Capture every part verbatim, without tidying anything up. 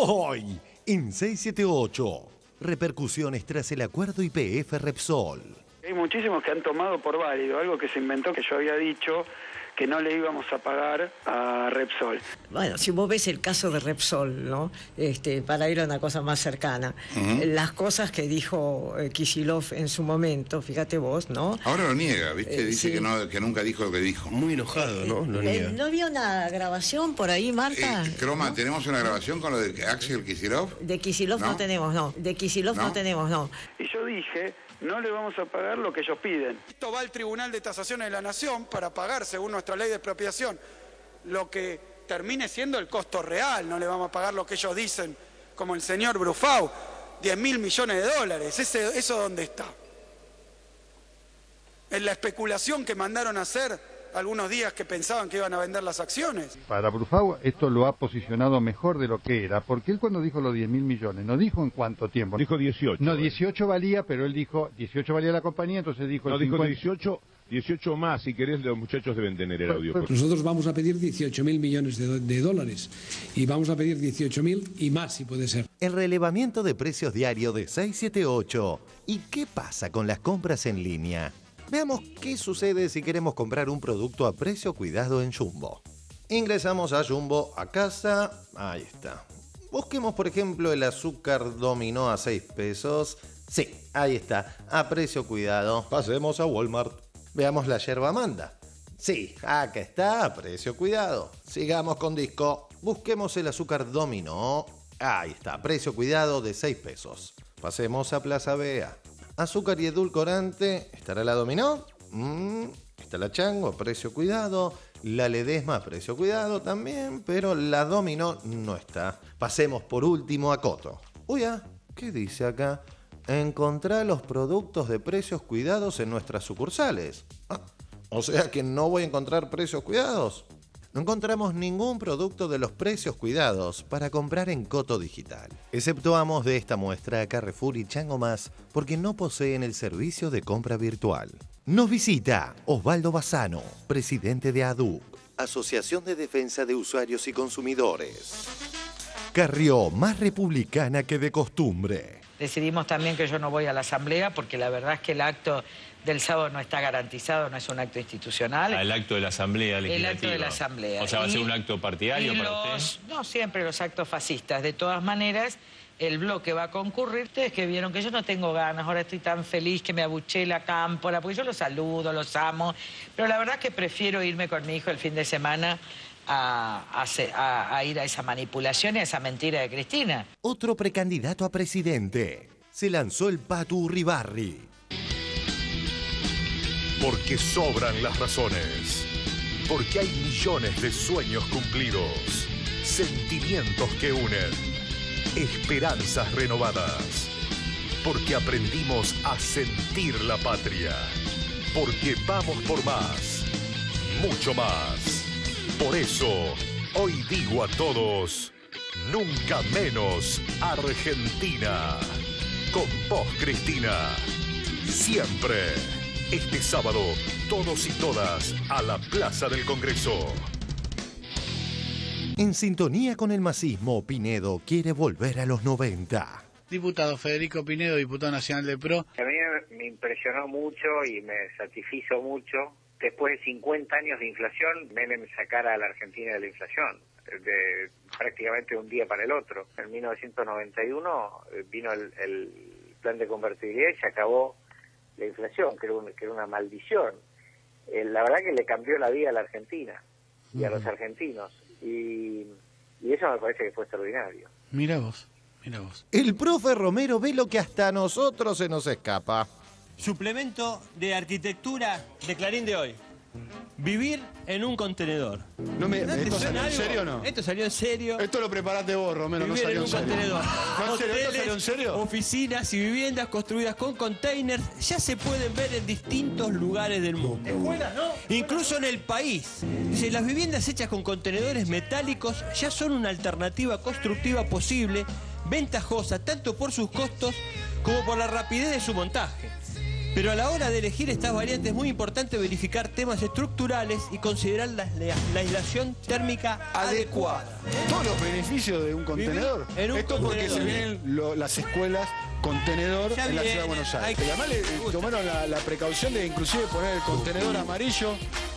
Hoy, en seiscientos setenta y ocho, repercusiones tras el acuerdo Y P F Repsol. Hay muchísimos que han tomado por válido algo que se inventó, que yo había dicho que no le íbamos a pagar a Repsol. Bueno, si vos ves el caso de Repsol, ¿no? Este, para ir a una cosa más cercana, Uh-huh. las cosas que dijo eh, Kicillof en su momento, fíjate vos, ¿no? Ahora lo niega, ¿viste? Eh, Dice sí. que, no, que nunca dijo lo que dijo. Muy enojado, ¿no? Lo Eh, niega. ¿No había una grabación por ahí, Marta? Eh, Croma, ¿No? ¿tenemos una grabación con lo de Axel Kicillof? De Kicillof no, ¿No? tenemos, no. De Kicillof no, ¿No? tenemos, no. Y yo dije, no le vamos a pagar lo que ellos piden. Esto va al Tribunal de Tasaciones de la Nación para pagar, según nuestra ley de expropiación, lo que termine siendo el costo real. No le vamos a pagar lo que ellos dicen, como el señor Brufau, diez mil millones de dólares. Ese, ¿Eso dónde está? En la especulación que mandaron a hacer algunos días que pensaban que iban a vender las acciones. Para Brufau esto lo ha posicionado mejor de lo que era, porque él cuando dijo los diez mil millones, no dijo en cuánto tiempo. Dijo dieciocho. No, dieciocho valía, pero él dijo, dieciocho valía la compañía, entonces dijo... No, el dijo cincuenta. dieciocho, dieciocho más, si querés los muchachos deben tener el audio. Pues- Nosotros vamos a pedir dieciocho mil millones de, do- de dólares y vamos a pedir dieciocho mil y más si puede ser. El relevamiento de precios diario de seiscientos setenta y ocho. ¿Y qué pasa con las compras en línea? Veamos qué sucede si queremos comprar un producto a precio cuidado en Jumbo. Ingresamos a Jumbo a casa. Ahí está. Busquemos, por ejemplo, el azúcar dominó a seis pesos. Sí, ahí está, a precio cuidado. Pasemos a Walmart. Veamos la yerba manda. Sí, acá está, a precio cuidado. Sigamos con disco. Busquemos el azúcar dominó. Ahí está, precio cuidado de seis pesos. Pasemos a Plaza Vea. Azúcar y edulcorante. ¿Estará la dominó? Mm, está la chango, a precio cuidado. La Ledesma, a precio cuidado también, pero la dominó no está. Pasemos por último a Coto. Uy, ah, ¿qué dice acá? Encontrar los productos de precios cuidados en nuestras sucursales. Ah, o sea que no voy a encontrar precios cuidados. No encontramos ningún producto de los precios cuidados para comprar en Coto Digital. Exceptuamos de esta muestra a Carrefour y Chango Más porque no poseen el servicio de compra virtual. Nos visita Osvaldo Bassano, presidente de A D U C, Asociación de Defensa de Usuarios y Consumidores. Carrió, más republicana que de costumbre. Decidimos también que yo no voy a la asamblea porque la verdad es que el acto del sábado no está garantizado, no es un acto institucional. Ah, el acto de la asamblea legislativa. El acto de la asamblea. O sea, ¿va a ser Y- un acto partidario y para los- usted? No siempre los actos fascistas. De todas maneras, el bloque va a concurrir. Ustedes que vieron que yo no tengo ganas, ahora estoy tan feliz que me abuché la cámpora, porque yo los saludo, los amo, pero la verdad es que prefiero irme con mi hijo el fin de semana a, a se- a- a ir a esa manipulación y a esa mentira de Cristina. Otro precandidato a presidente. Se lanzó el Patu Uribarri. Porque sobran las razones. Porque hay millones de sueños cumplidos. Sentimientos que unen. Esperanzas renovadas. Porque aprendimos a sentir la patria. Porque vamos por más. Mucho más. Por eso, hoy digo a todos, nunca menos Argentina. Con vos, Cristina. Siempre. Este sábado, todos y todas a la Plaza del Congreso. En sintonía con el masismo, Pinedo quiere volver a los noventa. Diputado Federico Pinedo, diputado nacional del P R O. A mí me impresionó mucho y me satisfizo mucho. Después de cincuenta años de inflación, Menem sacara a la Argentina de la inflación, de prácticamente un día para el otro. En mil novecientos noventa y uno eh, vino el, el plan de convertibilidad y se acabó la inflación, que era, un, que era una maldición. Eh, la verdad que le cambió la vida a la Argentina y a los argentinos. Y, y eso me parece que fue extraordinario. Mira vos, mira vos. El profe Romero ve lo que hasta a nosotros se nos escapa. Suplemento de arquitectura de Clarín de hoy. Vivir en un contenedor. No me, ¿No te ¿Esto suena salió en algo? serio o no? Esto salió en serio. Esto lo preparaste vos, Romero, no Vivir salió en en un serio. contenedor. ¿No, en serio? ¿Esto Hoteles, salió en serio? oficinas y viviendas construidas con containers ya se pueden ver en distintos lugares del mundo. Escuelas, ¿no? Incluso en el país. Dice, las viviendas hechas con contenedores metálicos ya son una alternativa constructiva posible, ventajosa tanto por sus costos como por la rapidez de su montaje. Pero a la hora de elegir estas variantes es muy importante verificar temas estructurales y considerar la, la, la aislación térmica adecuada. Todos los beneficios de un contenedor. En un Esto porque contenedor. se vienen lo- las escuelas contenedor Ya en la viene, ciudad de Buenos hay Aires. que- Y además le tomaron la, la precaución de inclusive poner el contenedor amarillo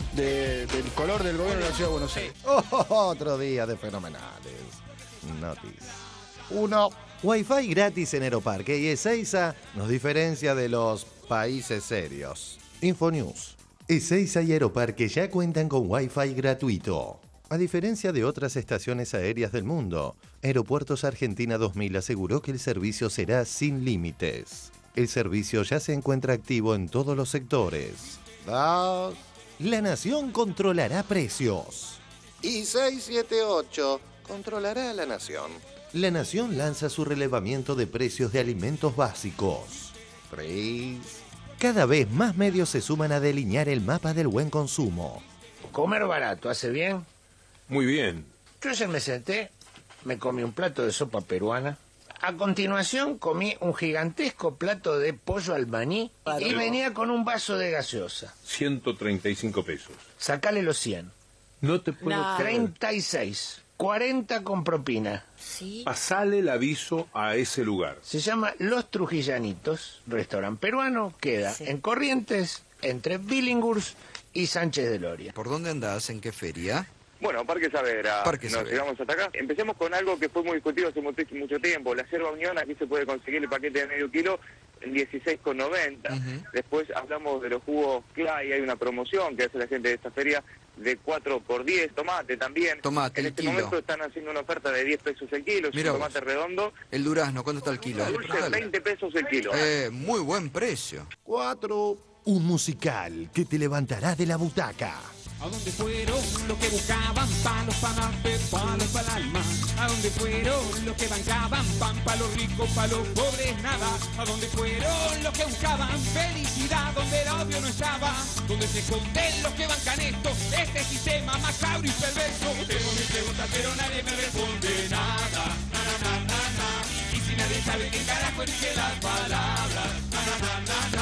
de- del color del gobierno de la ciudad de Buenos Aires. Oh, otro día de fenomenales. Noticias. Uno. Wi-Fi gratis en Aeroparque y Ezeiza nos diferencia de los países serios. Infonews. Ezeiza y Aeroparque ya cuentan con Wi-Fi gratuito. A diferencia de otras estaciones aéreas del mundo, Aeropuertos Argentina dos mil aseguró que el servicio será sin límites. El servicio ya se encuentra activo en todos los sectores. Dos. La Nación controlará precios. Y seiscientos setenta y ocho controlará a la Nación. La Nación lanza su relevamiento de precios de alimentos básicos. tres. Cada vez más medios se suman a delinear el mapa del buen consumo. Comer barato, ¿hace bien? Muy bien. Yo ayer me senté, me comí un plato de sopa peruana. A continuación comí un gigantesco plato de pollo al maní y venía con un vaso de gaseosa. ciento treinta y cinco pesos. Sacale los cien. No te puedo creer. treinta y seis. cuarenta con propina. Sí. Pasale el aviso a ese lugar. Se llama Los Trujillanitos, restaurante peruano, queda Sí. en Corrientes, entre Billinghurst y Sánchez de Loria. ¿Por dónde andás? ¿En qué feria? Bueno, Parque Saavedra. Parque Nos Saavedra. llegamos hasta acá. Empecemos con algo que fue muy discutido hace mucho, mucho tiempo. La yerba Unión, aquí se puede conseguir el paquete de medio kilo en dieciséis con noventa. Ujú. Después hablamos de los jugos Clay, hay una promoción que hace la gente de esta feria de cuatro por diez. Tomate también. Tomate, En el este kilo. momento están haciendo una oferta de diez pesos el kilo. Es Mira un vos. tomate redondo. El durazno, ¿cuánto está el kilo? Dulce, Dale. veinte pesos el kilo. Eh, muy buen precio. cuatro. Un musical que te levantará de la butaca. ¿A dónde fueron los que buscaban palos para palos para el alma? ¿A dónde fueron los que bancaban pan para los ricos, para los pobres nada? ¿A dónde fueron los que buscaban felicidad donde el obvio no estaba? ¿Dónde se esconden los que bancan esto? Este sistema macabro y perverso. Tengo mis preguntas pero nadie me responde nada. Na, na, na, na, na. Y si nadie sabe qué carajo elige las palabras. Na, na, na, na,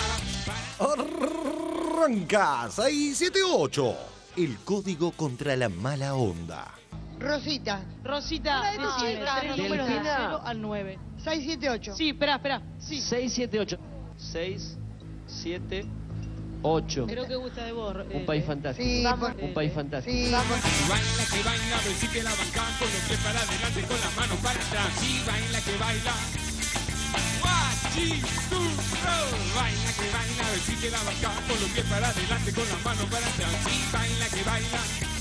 na. Arranca seiscientos setenta y ocho. El código contra la mala onda. Rosita. Rosita, Una de tus decime, chicas, tres Delfina. números del cero al nueve. seis siete ocho. Sí, espera, espera. Sí. seis siete ocho. seis siete ocho. Creo que gusta de vos. Un eh, país eh. fantástico. Sí, Vamos. por- Un país fantástico. Sí, por- Y baila que baila, ver si que la bancan con los pies para adelante, con las manos para atrás. Y baila que baila. One, two, three. Baila que baila, ver si que la bancan con los pies para adelante, con las manos para atrás. Y baila que baila.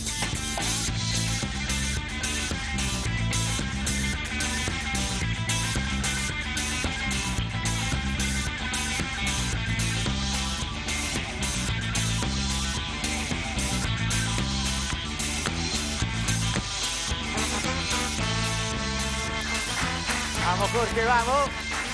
Vamos, Jorge, vamos.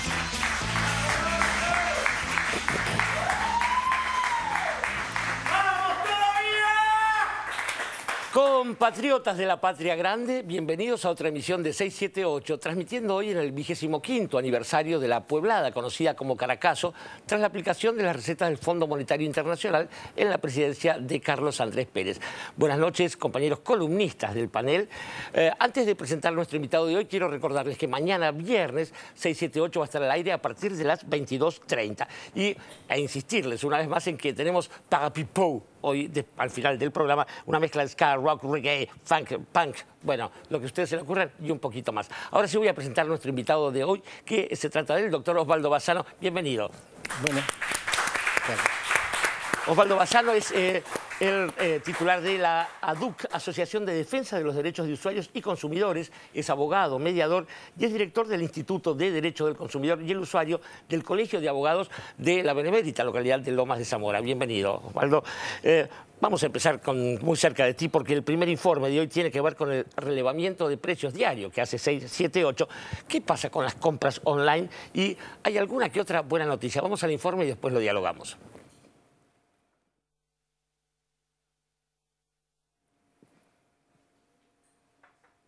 Compatriotas de la Patria Grande, bienvenidos a otra emisión de seiscientos setenta y ocho, transmitiendo hoy en el vigésimo quinto aniversario de la Pueblada, conocida como Caracazo, tras la aplicación de las recetas del Fondo Monetario Internacional en la presidencia de Carlos Andrés Pérez. Buenas noches, compañeros columnistas del panel. Eh, antes de presentar a nuestro invitado de hoy, quiero recordarles que mañana viernes seiscientos setenta y ocho va a estar al aire a partir de las veintidós treinta. Y a insistirles una vez más en que tenemos Parapipou hoy, de, al final del programa, una mezcla de ska, rock, reggae, funk, punk, bueno, lo que a ustedes se le ocurra y un poquito más. Ahora sí voy a presentar a nuestro invitado de hoy, que se trata del doctor Osvaldo Bassano. Bienvenido. Bueno. Osvaldo Bassano es eh, el eh, titular de la A D U C, Asociación de Defensa de los Derechos de Usuarios y Consumidores, es abogado, mediador y es director del Instituto de Derecho del Consumidor y el Usuario del Colegio de Abogados de la Benemérita, localidad de Lomas de Zamora. Bienvenido, Osvaldo. Eh, vamos a empezar con muy cerca de ti porque el primer informe de hoy tiene que ver con el relevamiento de precios diario que hace seiscientos setenta y ocho. ¿Qué pasa con las compras online? Y hay alguna que otra buena noticia. Vamos al informe y después lo dialogamos.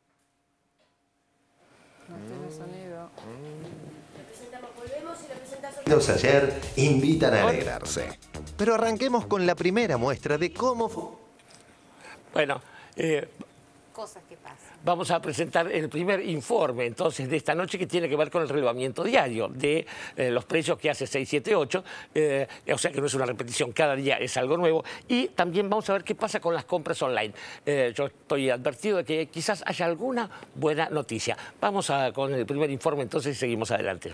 No tiene sonido. Lo presentamos, volvemos y lo presenta Los ayer invitan a alegrarse. Pero arranquemos con la primera muestra de cómo... fu- Bueno, eh, Cosas que pasan. vamos a presentar el primer informe entonces de esta noche que tiene que ver con el relevamiento diario de eh, los precios que hace seis siete ocho, eh, o sea que no es una repetición, cada día es algo nuevo. Y también vamos a ver qué pasa con las compras online. Eh, yo estoy advertido de que quizás haya alguna buena noticia. Vamos a, con el primer informe entonces y seguimos adelante.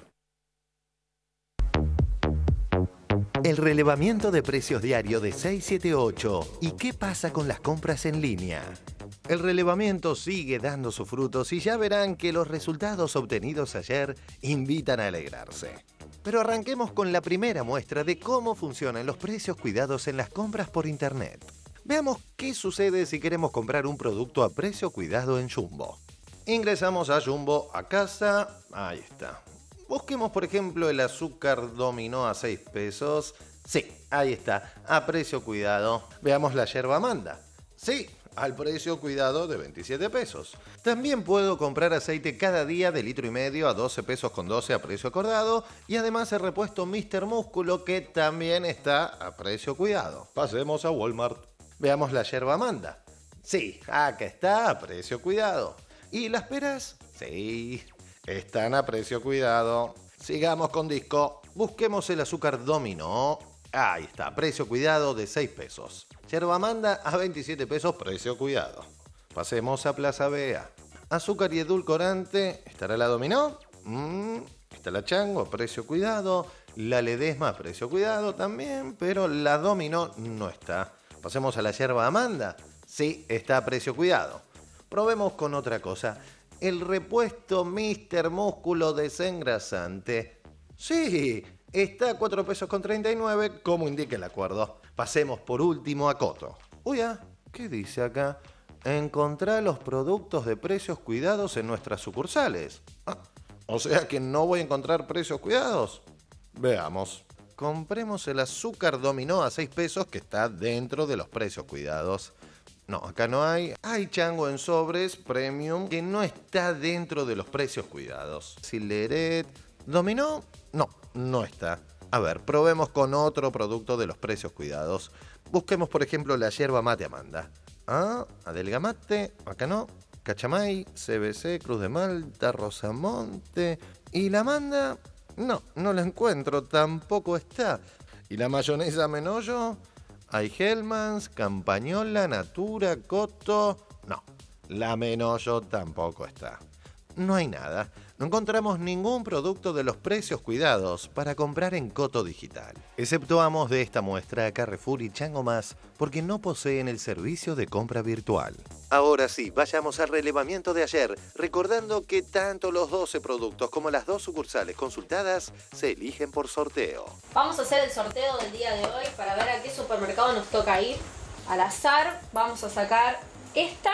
El relevamiento de precios diario de seis siete ocho. ¿Y qué pasa con las compras en línea? El relevamiento sigue dando sus frutos y ya verán que los resultados obtenidos ayer invitan a alegrarse. Pero arranquemos con la primera muestra de cómo funcionan los precios cuidados en las compras por internet. Veamos qué sucede si queremos comprar un producto a precio cuidado en Jumbo. Ingresamos a Jumbo a casa, ahí está. Busquemos, por ejemplo, el azúcar dominó a seis pesos. Sí, ahí está, a precio cuidado. Veamos la yerba manda. Sí, al precio cuidado de veintisiete pesos. También puedo comprar aceite cada día de litro y medio a doce pesos con doce a precio acordado. Y además el repuesto míster Músculo que también está a precio cuidado. Pasemos a Walmart. Veamos la yerba manda. Sí, acá está a precio cuidado. ¿Y las peras? Sí, están a precio cuidado. Sigamos con disco. Busquemos el azúcar dominó. Ahí está, precio cuidado de seis pesos. Yerba manda a veintisiete pesos, precio cuidado. Pasemos a Plaza Vea. Azúcar y edulcorante. ¿Estará la dominó? Mm, está la chango a precio cuidado. La ledesma a precio cuidado también, pero la dominó no está. Pasemos a la yerba amanda. Sí, está a precio cuidado. Probemos con otra cosa. El repuesto míster Músculo desengrasante. Sí, está a cuatro pesos con treinta y nueve, como indica el acuerdo. Pasemos por último a Coto. Uy, ah, ¿qué dice acá? Encontrar los productos de precios cuidados en nuestras sucursales. Ah, o sea que no voy a encontrar precios cuidados. Veamos. Compremos el azúcar dominó a seis pesos que está dentro de los precios cuidados. No, acá no hay. Hay chango en sobres premium que no está dentro de los precios cuidados. Sileret, ¿dominó? No, no está. A ver, probemos con otro producto de los precios cuidados. Busquemos, por ejemplo, la yerba mate Amanda. Ah, adelgamate, acá no. Cachamay, C B C, Cruz de Malta, Rosamonte. ¿Y la Amanda? No, no la encuentro, tampoco está. ¿Y la mayonesa Menollo? Hay Hellmann's, Campañola, Natura, Coto... No, la Menollo tampoco está. No hay nada. No encontramos ningún producto de los precios cuidados para comprar en Coto Digital. Exceptuamos de esta muestra a Carrefour y Chango Más porque no poseen el servicio de compra virtual. Ahora sí, vayamos al relevamiento de ayer, recordando que tanto los doce productos como las dos sucursales consultadas se eligen por sorteo. Vamos a hacer el sorteo del día de hoy para ver a qué supermercado nos toca ir. Al azar vamos a sacar esta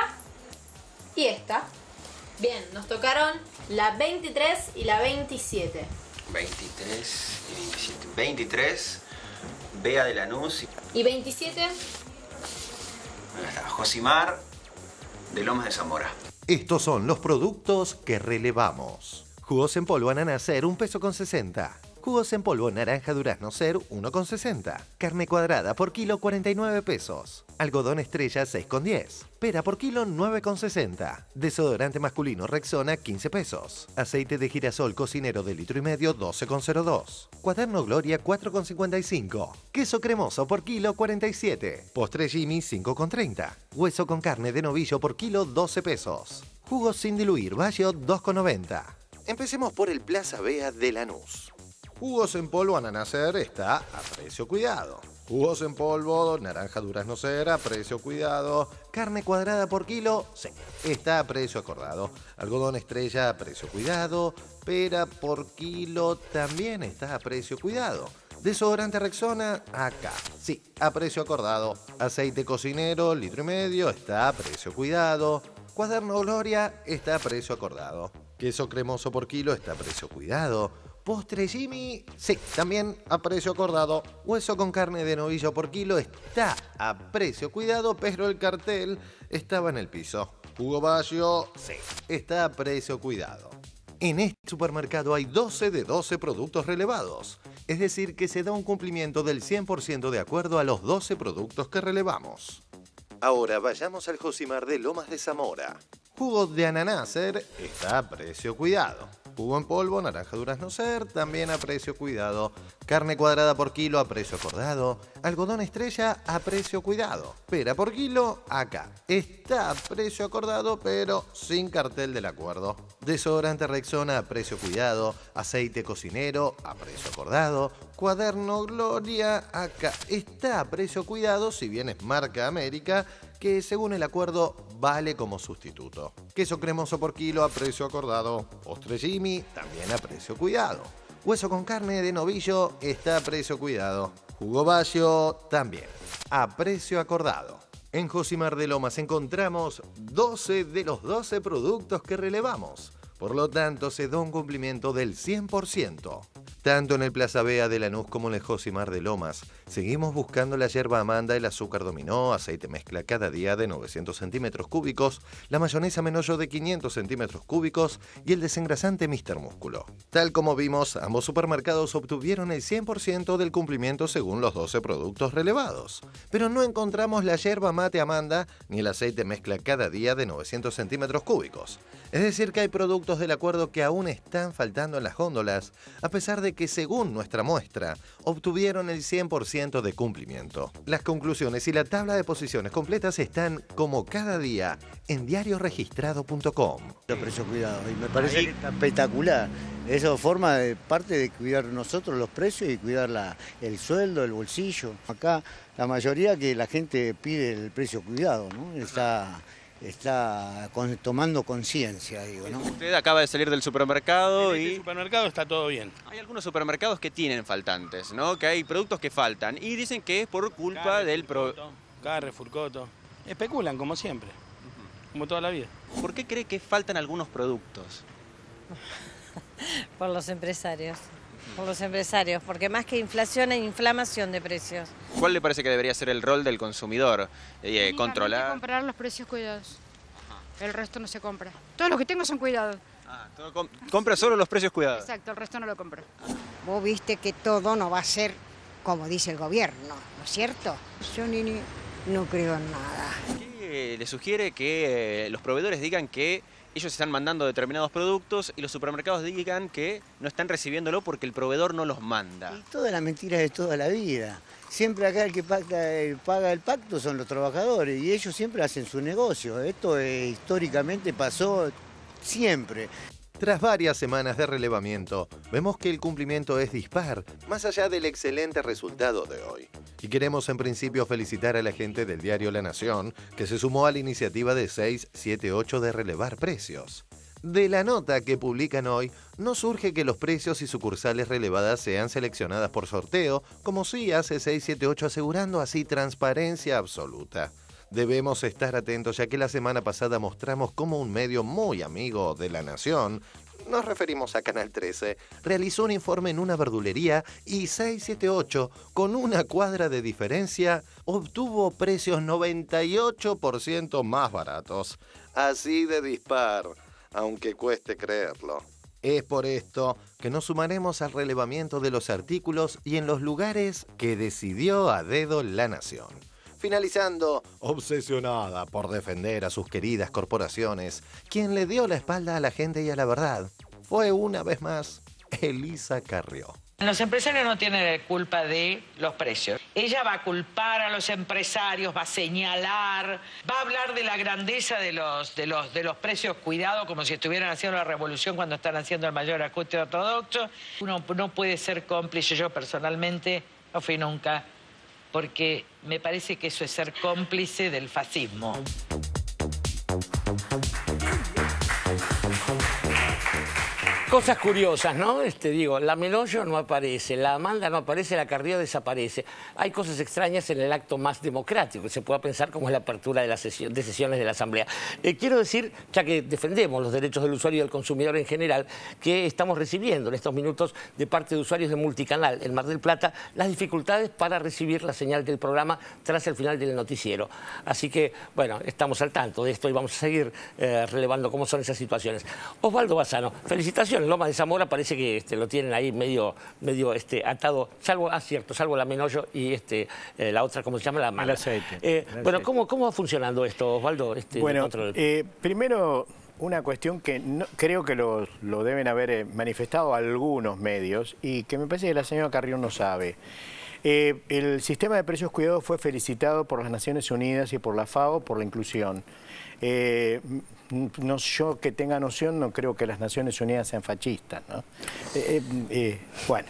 y esta. Bien, nos tocaron la veintitrés y la veintisiete. veintitrés y veintisiete. veintitrés, Bea de Lanús. ¿Y veintisiete? Josimar de Lomas de Zamora. Estos son los productos que relevamos. Jugos en polvo ananá ser un peso con sesenta. Jugos en polvo naranja durazno ser uno con sesenta. Carne cuadrada por kilo cuarenta y nueve pesos. Algodón estrella seis con diez. Pera por kilo nueve con sesenta. Desodorante masculino Rexona quince pesos. Aceite de girasol cocinero de litro y medio doce con cero dos. Cuaderno Gloria cuatro con cincuenta y cinco. Queso cremoso por kilo cuarenta y siete. Postre Jimmy cinco con treinta. Hueso con carne de novillo por kilo doce pesos. Jugos sin diluir Bayo dos con noventa. Empecemos por el Plaza Vea de Lanús. Jugos en polvo ananá ser está a precio cuidado. Jugos en polvo naranja durazno ser a precio cuidado. Carne cuadrada por kilo, sí, está a precio acordado. Algodón estrella a precio cuidado. Pera por kilo también está a precio cuidado. Desodorante Rexona, acá, sí, a precio acordado. Aceite cocinero, litro y medio, está a precio cuidado. Cuaderno Gloria está a precio acordado. Queso cremoso por kilo está a precio cuidado. Postre Jimmy, sí, también a precio acordado. Hueso con carne de novillo por kilo está a precio cuidado, pero el cartel estaba en el piso. Jugo Bayo, sí, está a precio cuidado. En este supermercado hay doce de doce productos relevados, es decir, que se da un cumplimiento del cien por ciento de acuerdo a los doce productos que relevamos. Ahora vayamos al Josimar de Lomas de Zamora. Jugo de ananá Ser está a precio cuidado. Jugo en polvo, naranja durazno Ser, también a precio cuidado. Carne cuadrada por kilo a precio acordado. Algodón Estrella a precio cuidado. Pera por kilo, acá. Está a precio acordado, pero sin cartel del acuerdo. Desodorante Rexona a precio cuidado. Aceite cocinero a precio acordado. Cuaderno Gloria, acá. Está a precio cuidado, si bien es marca América, que según el acuerdo vale como sustituto. Queso cremoso por kilo a precio acordado. Postre Jimmy también a precio cuidado. Hueso con carne de novillo está a precio cuidado. Jugo Bayo también a precio acordado. En Josimar de Lomas encontramos doce de los doce productos que relevamos. Por lo tanto, se da un cumplimiento del cien por ciento. Tanto en el Plaza Vea de Lanús como en el Josimar de Lomas, seguimos buscando la yerba Amanda, el azúcar dominó, aceite mezcla cada día de novecientos centímetros cúbicos, la mayonesa Menollo de quinientos centímetros cúbicos y el desengrasante míster Músculo. Tal como vimos, ambos supermercados obtuvieron el cien por ciento del cumplimiento según los doce productos relevados. Pero no encontramos la yerba mate Amanda ni el aceite mezcla cada día de novecientos centímetros cúbicos. Es decir, que hay productos del acuerdo que aún están faltando en las góndolas, a pesar de que, según nuestra muestra, obtuvieron el cien por ciento de cumplimiento. Las conclusiones y la tabla de posiciones completas están, como cada día, en diario registrado punto com. Los precios cuidados, y me parece que está espectacular. Eso forma de parte de cuidar nosotros los precios y cuidar la, el sueldo, el bolsillo. Acá la mayoría que la gente pide el precio cuidado, ¿no? Está... está con, tomando conciencia, digo, ¿no? Usted acaba de salir del supermercado en y... En el supermercado está todo bien. Hay algunos supermercados que tienen faltantes, ¿no? Que hay productos que faltan y dicen que es por culpa Carre, del... Pro... Carre, Furcoto. Especulan, como siempre, uh-huh. como toda la vida. ¿Por qué cree que faltan algunos productos? Por los empresarios. Por los empresarios, porque más que inflación hay inflamación de precios. ¿Cuál le parece que debería ser el rol del consumidor? Eh, Sí, controlar... comprar los precios cuidados. El resto no se compra. Todos los que tengo son cuidados. Ah, todo com compra solo los precios cuidados. Exacto, el resto no lo compro. Vos viste que todo no va a ser como dice el gobierno, ¿no es cierto? Yo ni, ni no creo en nada. ¿Qué le sugiere que eh, los proveedores digan que ellos están mandando determinados productos y los supermercados digan que no están recibiéndolo porque el proveedor no los manda? Y toda la mentira de toda la vida. Siempre acá el que pacta, el, paga el pacto son los trabajadores y ellos siempre hacen su negocio. Esto eh, históricamente pasó siempre. Tras varias semanas de relevamiento, vemos que el cumplimiento es dispar, más allá del excelente resultado de hoy. Y queremos en principio felicitar a la gente del diario La Nación, que se sumó a la iniciativa de seis siete ocho de relevar precios. De la nota que publican hoy, no surge que los precios y sucursales relevadas sean seleccionadas por sorteo, como sí hace seis siete ocho, asegurando así transparencia absoluta. Debemos estar atentos, ya que la semana pasada mostramos cómo un medio muy amigo de La Nación, nos referimos a Canal trece, realizó un informe en una verdulería y seis siete ocho, con una cuadra de diferencia, obtuvo precios noventa y ocho por ciento más baratos. Así de dispar, aunque cueste creerlo. Es por esto que nos sumaremos al relevamiento de los artículos y en los lugares que decidió a dedo La Nación. Finalizando, obsesionada por defender a sus queridas corporaciones, quien le dio la espalda a la gente y a la verdad fue una vez más Elisa Carrió. Los empresarios no tienen culpa de los precios. Ella va a culpar a los empresarios, va a señalar, va a hablar de la grandeza de los, de los, de los precios cuidados como si estuvieran haciendo la revolución cuando están haciendo el mayor ajuste ortodoxo. Uno no puede ser cómplice, yo personalmente no fui nunca, porque me parece que eso es ser cómplice del fascismo. Cosas curiosas, ¿no? Este, digo, la Menollo no aparece, la Amanda no aparece, la Carrió desaparece. Hay cosas extrañas en el acto más democrático que se pueda pensar como es la apertura de, la sesión, de sesiones de la Asamblea. Eh, quiero decir, ya que defendemos los derechos del usuario y del consumidor en general, que estamos recibiendo en estos minutos de parte de usuarios de Multicanal en Mar del Plata las dificultades para recibir la señal del programa tras el final del noticiero. Así que, bueno, estamos al tanto de esto y vamos a seguir eh, relevando cómo son esas situaciones. Osvaldo Bassano, felicitaciones. Loma de Zamora parece que este, lo tienen ahí medio, medio este, atado, salvo, ah, cierto, salvo la Menollo y este, eh, la otra, ¿cómo se llama? La Amanda. El aceite. Eh, El bueno, aceite. ¿cómo, ¿cómo va funcionando esto, Osvaldo? Este, Bueno, control? eh, primero una cuestión que no, creo que lo, lo deben haber eh, manifestado algunos medios y que me parece que la señora Carrión no sabe. Eh, el sistema de precios cuidados fue felicitado por las Naciones Unidas y por la FAO por la inclusión. Eh, no, yo que tenga noción no creo que las Naciones Unidas sean fascistas, ¿no? Eh, eh, bueno,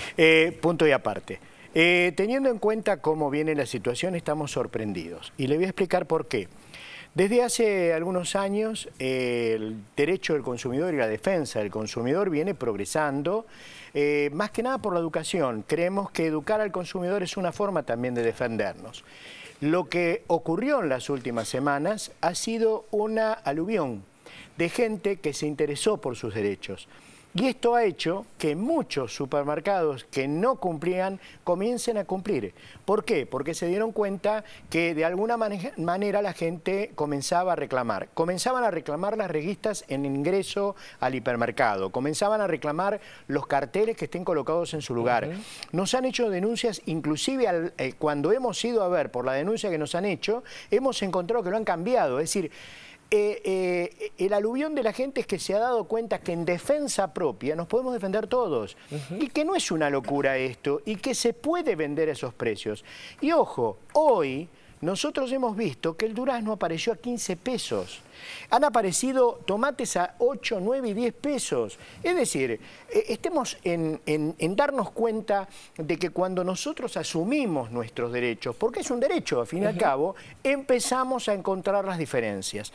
eh, punto y aparte. Eh, teniendo en cuenta cómo viene la situación, estamos sorprendidos. Y le voy a explicar por qué. Desde hace algunos años, eh, el derecho del consumidor y la defensa del consumidor viene progresando, eh, más que nada por la educación. Creemos que educar al consumidor es una forma también de defendernos. Lo que ocurrió en las últimas semanas ha sido una aluvión de gente que se interesó por sus derechos. Y esto ha hecho que muchos supermercados que no cumplían comiencen a cumplir. ¿Por qué? Porque se dieron cuenta que de alguna manera la gente comenzaba a reclamar. Comenzaban a reclamar las revistas en ingreso al hipermercado. Comenzaban a reclamar los carteles que estén colocados en su lugar. Uh-huh. Nos han hecho denuncias, inclusive al, eh, cuando hemos ido a ver por la denuncia que nos han hecho, hemos encontrado que lo han cambiado. Es decir, Eh, eh, el aluvión de la gente es que se ha dado cuenta que en defensa propia nos podemos defender todos. Uh-huh. Y que no es una locura esto y que se puede vender a esos precios. Y ojo, hoy nosotros hemos visto que el durazno apareció a quince pesos. Han aparecido tomates a ocho, nueve y diez pesos. Es decir, eh, estemos en, en, en darnos cuenta de que cuando nosotros asumimos nuestros derechos, porque es un derecho, al fin y al cabo, empezamos a encontrar las diferencias.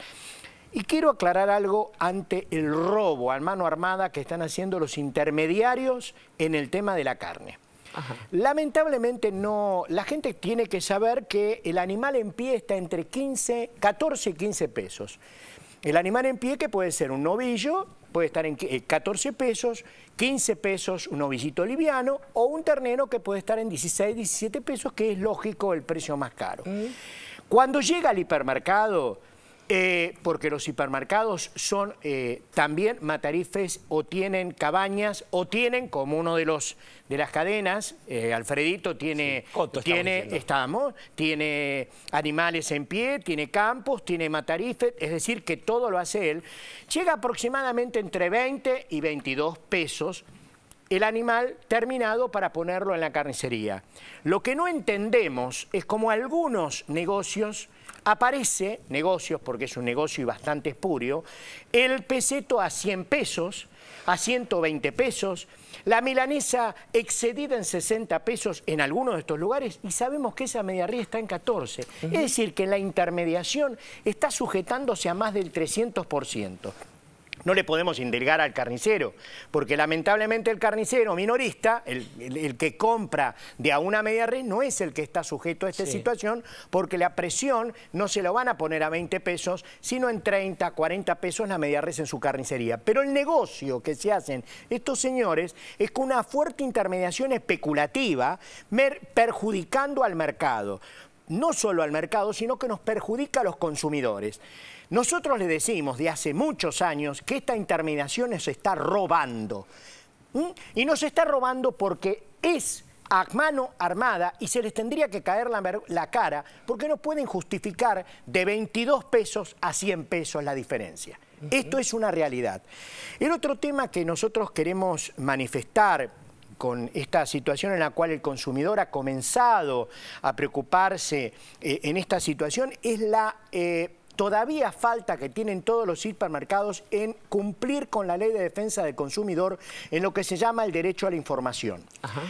Y quiero aclarar algo ante el robo a mano armada que están haciendo los intermediarios en el tema de la carne. Ajá. Lamentablemente no, la gente tiene que saber que el animal en pie está entre quince, catorce y quince pesos. El animal en pie que puede ser un novillo, puede estar en catorce pesos, quince pesos un novillito liviano o un ternero que puede estar en dieciséis, diecisiete pesos, que es lógico el precio más caro. Mm. Cuando llega al hipermercado, Eh, porque los hipermercados son eh, también matarifes o tienen cabañas o tienen, como uno de los de las cadenas, eh, Alfredito tiene, sí, tiene, estamos, tiene animales en pie, tiene campos, tiene matarifes, es decir, que todo lo hace él. Llega aproximadamente entre veinte y veintidós pesos el animal terminado para ponerlo en la carnicería. Lo que no entendemos es cómo algunos negocios aparece, negocios, porque es un negocio y bastante espurio, el peseto a cien pesos, a ciento veinte pesos, la milanesa excedida en sesenta pesos en algunos de estos lugares y sabemos que esa mediarría está en catorce. Uh-huh. Es decir, que la intermediación está sujetándose a más del trescientos por ciento. No le podemos indulgar al carnicero, porque lamentablemente el carnicero minorista, el, el, el que compra de a una media res, no es el que está sujeto a esta sí. situación, porque la presión no se lo van a poner a veinte pesos, sino en treinta, cuarenta pesos la media res en su carnicería. Pero el negocio que se hacen estos señores es con una fuerte intermediación especulativa, perjudicando al mercado. No solo al mercado, sino que nos perjudica a los consumidores. Nosotros le decimos de hace muchos años que esta intermediación nos está robando. ¿Mm? Y nos está robando porque es a mano armada y se les tendría que caer la, la cara porque no pueden justificar de veintidós pesos a cien pesos la diferencia. Uh-huh. Esto es una realidad. El otro tema que nosotros queremos manifestar con esta situación en la cual el consumidor ha comenzado a preocuparse eh, en esta situación es la eh, todavía falta que tienen todos los hipermercados en cumplir con la ley de defensa del consumidor en lo que se llama el derecho a la información. Ajá.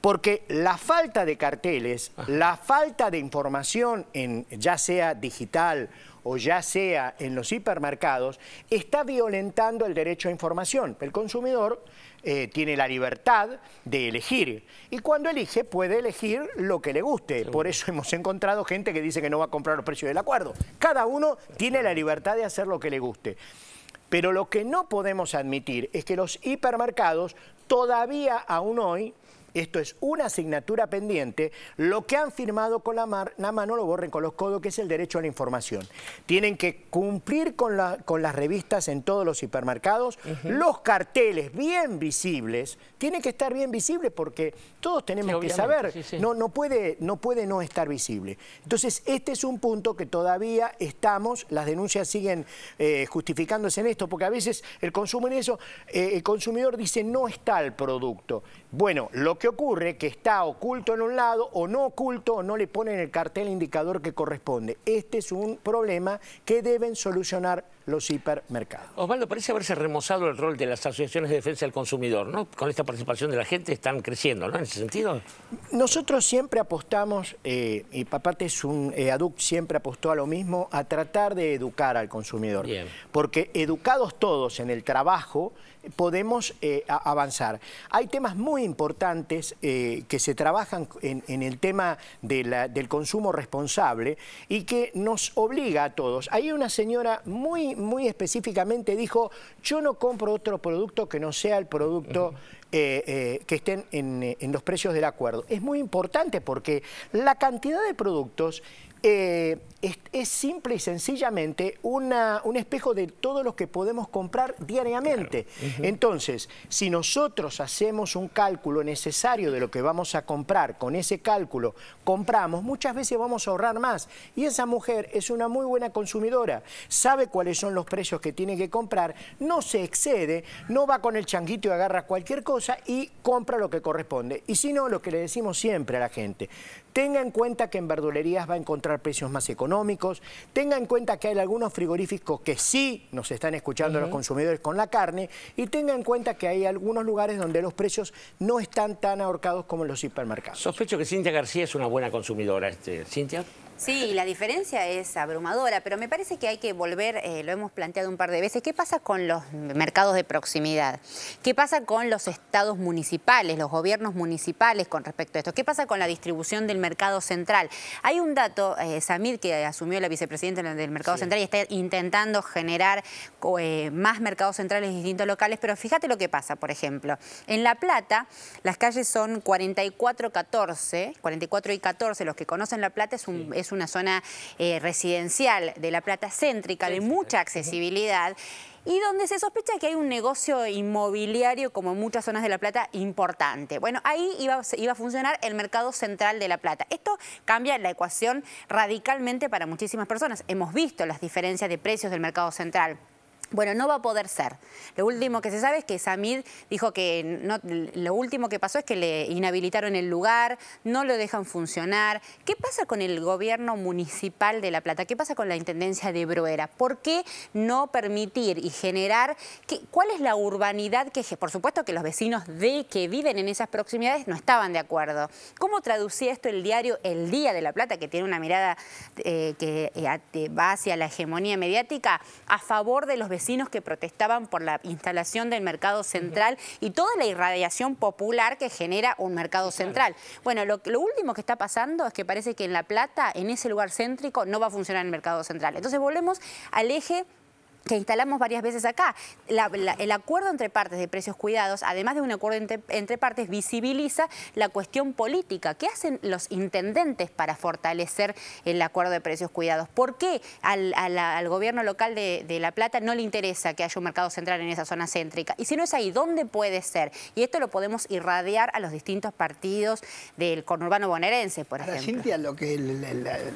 Porque la falta de carteles, la falta de información, en, ya sea digital o ya sea en los hipermercados, está violentando el derecho a información. El consumidor eh, tiene la libertad de elegir y cuando elige puede elegir lo que le guste. Seguro. Por eso hemos encontrado gente que dice que no va a comprar los precios del acuerdo. Cada uno tiene la libertad de hacer lo que le guste. Pero lo que no podemos admitir es que los hipermercados todavía aún hoy, esto es una asignatura pendiente, lo que han firmado con la, mar, la mano lo borren con los codos, que es el derecho a la información. Tienen que cumplir con, la, con las revistas en todos los hipermercados, uh-huh. los carteles bien visibles, tienen que estar bien visibles porque todos tenemos sí, que saber, sí, sí. No, no, puede, no puede no estar visible. Entonces este es un punto que todavía estamos, las denuncias siguen eh, justificándose en esto, porque a veces el consumidor, eso, eh, el consumidor dice no está el producto. Bueno, lo que ocurre que está oculto en un lado o no oculto o no le ponen el cartel indicador que corresponde. Este es un problema que deben solucionar los hipermercados. Osvaldo, parece haberse remozado el rol de las asociaciones de defensa del consumidor, ¿no? Con esta participación de la gente están creciendo, ¿no? En ese sentido. Nosotros siempre apostamos, eh, y aparte es un eh, ADUC siempre apostó a lo mismo, a tratar de educar al consumidor. Bien. Porque educados todos en el trabajo podemos eh, avanzar. Hay temas muy importantes eh, que se trabajan en, en el tema de la, del consumo responsable y que nos obliga a todos. Hay una señora muy, muy específicamente dijo, yo no compro otro producto que no sea el producto uh-huh. eh, eh, que estén en, en los precios del acuerdo. Es muy importante porque la cantidad de productos Eh, es, es simple y sencillamente una, un espejo de todo lo que podemos comprar diariamente. Claro. Uh-huh. Entonces, si nosotros hacemos un cálculo necesario de lo que vamos a comprar, con ese cálculo compramos, muchas veces vamos a ahorrar más. Y esa mujer es una muy buena consumidora, sabe cuáles son los precios que tiene que comprar, no se excede, no va con el changuito y agarra cualquier cosa y compra lo que corresponde. Y si no, lo que le decimos siempre a la gente, tenga en cuenta que en verdulerías va a encontrar precios más económicos, tenga en cuenta que hay algunos frigoríficos que sí nos están escuchando uh-huh. los consumidores con la carne y tenga en cuenta que hay algunos lugares donde los precios no están tan ahorcados como en los hipermercados. Sospecho que Cintia García es una buena consumidora. Este, ¿Cintia? Sí, la diferencia es abrumadora, pero me parece que hay que volver, eh, lo hemos planteado un par de veces, ¿qué pasa con los mercados de proximidad? ¿Qué pasa con los estados municipales, los gobiernos municipales con respecto a esto? ¿Qué pasa con la distribución del mercado central? Hay un dato, eh, Samir, que asumió la vicepresidenta del mercado sí. central y está intentando generar eh, más mercados centrales en distintos locales, pero fíjate lo que pasa, por ejemplo. En La Plata, las calles son cuarenta y cuatro catorce, cuarenta y cuatro y catorce, los que conocen La Plata es un... Sí. es una zona eh, residencial de La Plata céntrica, de mucha accesibilidad, y donde se sospecha que hay un negocio inmobiliario, como en muchas zonas de La Plata, importante. Bueno, ahí iba, iba a funcionar el mercado central de La Plata. Esto cambia la ecuación radicalmente para muchísimas personas. Hemos visto las diferencias de precios del mercado central. Bueno, no va a poder ser. Lo último que se sabe es que Samir dijo que no, lo último que pasó es que le inhabilitaron el lugar, no lo dejan funcionar. ¿Qué pasa con el gobierno municipal de La Plata? ¿Qué pasa con la intendencia de Broera? ¿Por qué no permitir y generar? Que, ¿Cuál es la urbanidad que, por supuesto que los vecinos de que viven en esas proximidades no estaban de acuerdo? ¿Cómo traducía esto el diario El Día de La Plata, que tiene una mirada eh, que eh, va hacia la hegemonía mediática a favor de los vecinos que protestaban por la instalación del mercado central y toda la irradiación popular que genera un mercado central? Bueno, lo, lo último que está pasando es que parece que en La Plata, en ese lugar céntrico, no va a funcionar el mercado central. Entonces volvemos al eje que instalamos varias veces acá. La, la, el acuerdo entre partes de precios cuidados, además de un acuerdo entre, entre partes, visibiliza la cuestión política. ¿Qué hacen los intendentes para fortalecer el acuerdo de precios cuidados? ¿Por qué al, al, al gobierno local de, de La Plata no le interesa que haya un mercado central en esa zona céntrica? Y si no es ahí, ¿dónde puede ser? Y esto lo podemos irradiar a los distintos partidos del conurbano bonaerense, por Ahora, ejemplo. Cintia, lo que, la, la, la,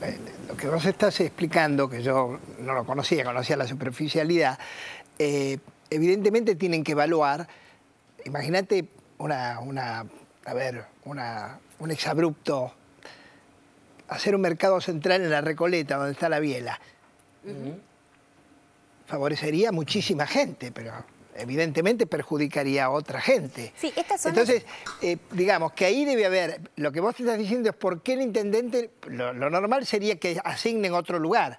lo que vos estás explicando, que yo no lo conocía, conocía la superficie, superficialidad, eh, evidentemente tienen que evaluar. Imagínate una, una, a ver, una, un exabrupto, hacer un mercado central en la Recoleta, donde está la Biela. Uh-huh. Favorecería a muchísima gente, pero evidentemente perjudicaría a otra gente. Sí, estas son Entonces, eh, digamos que ahí debe haber, lo que vos estás diciendo es por qué el intendente, lo, lo normal sería que asignen otro lugar.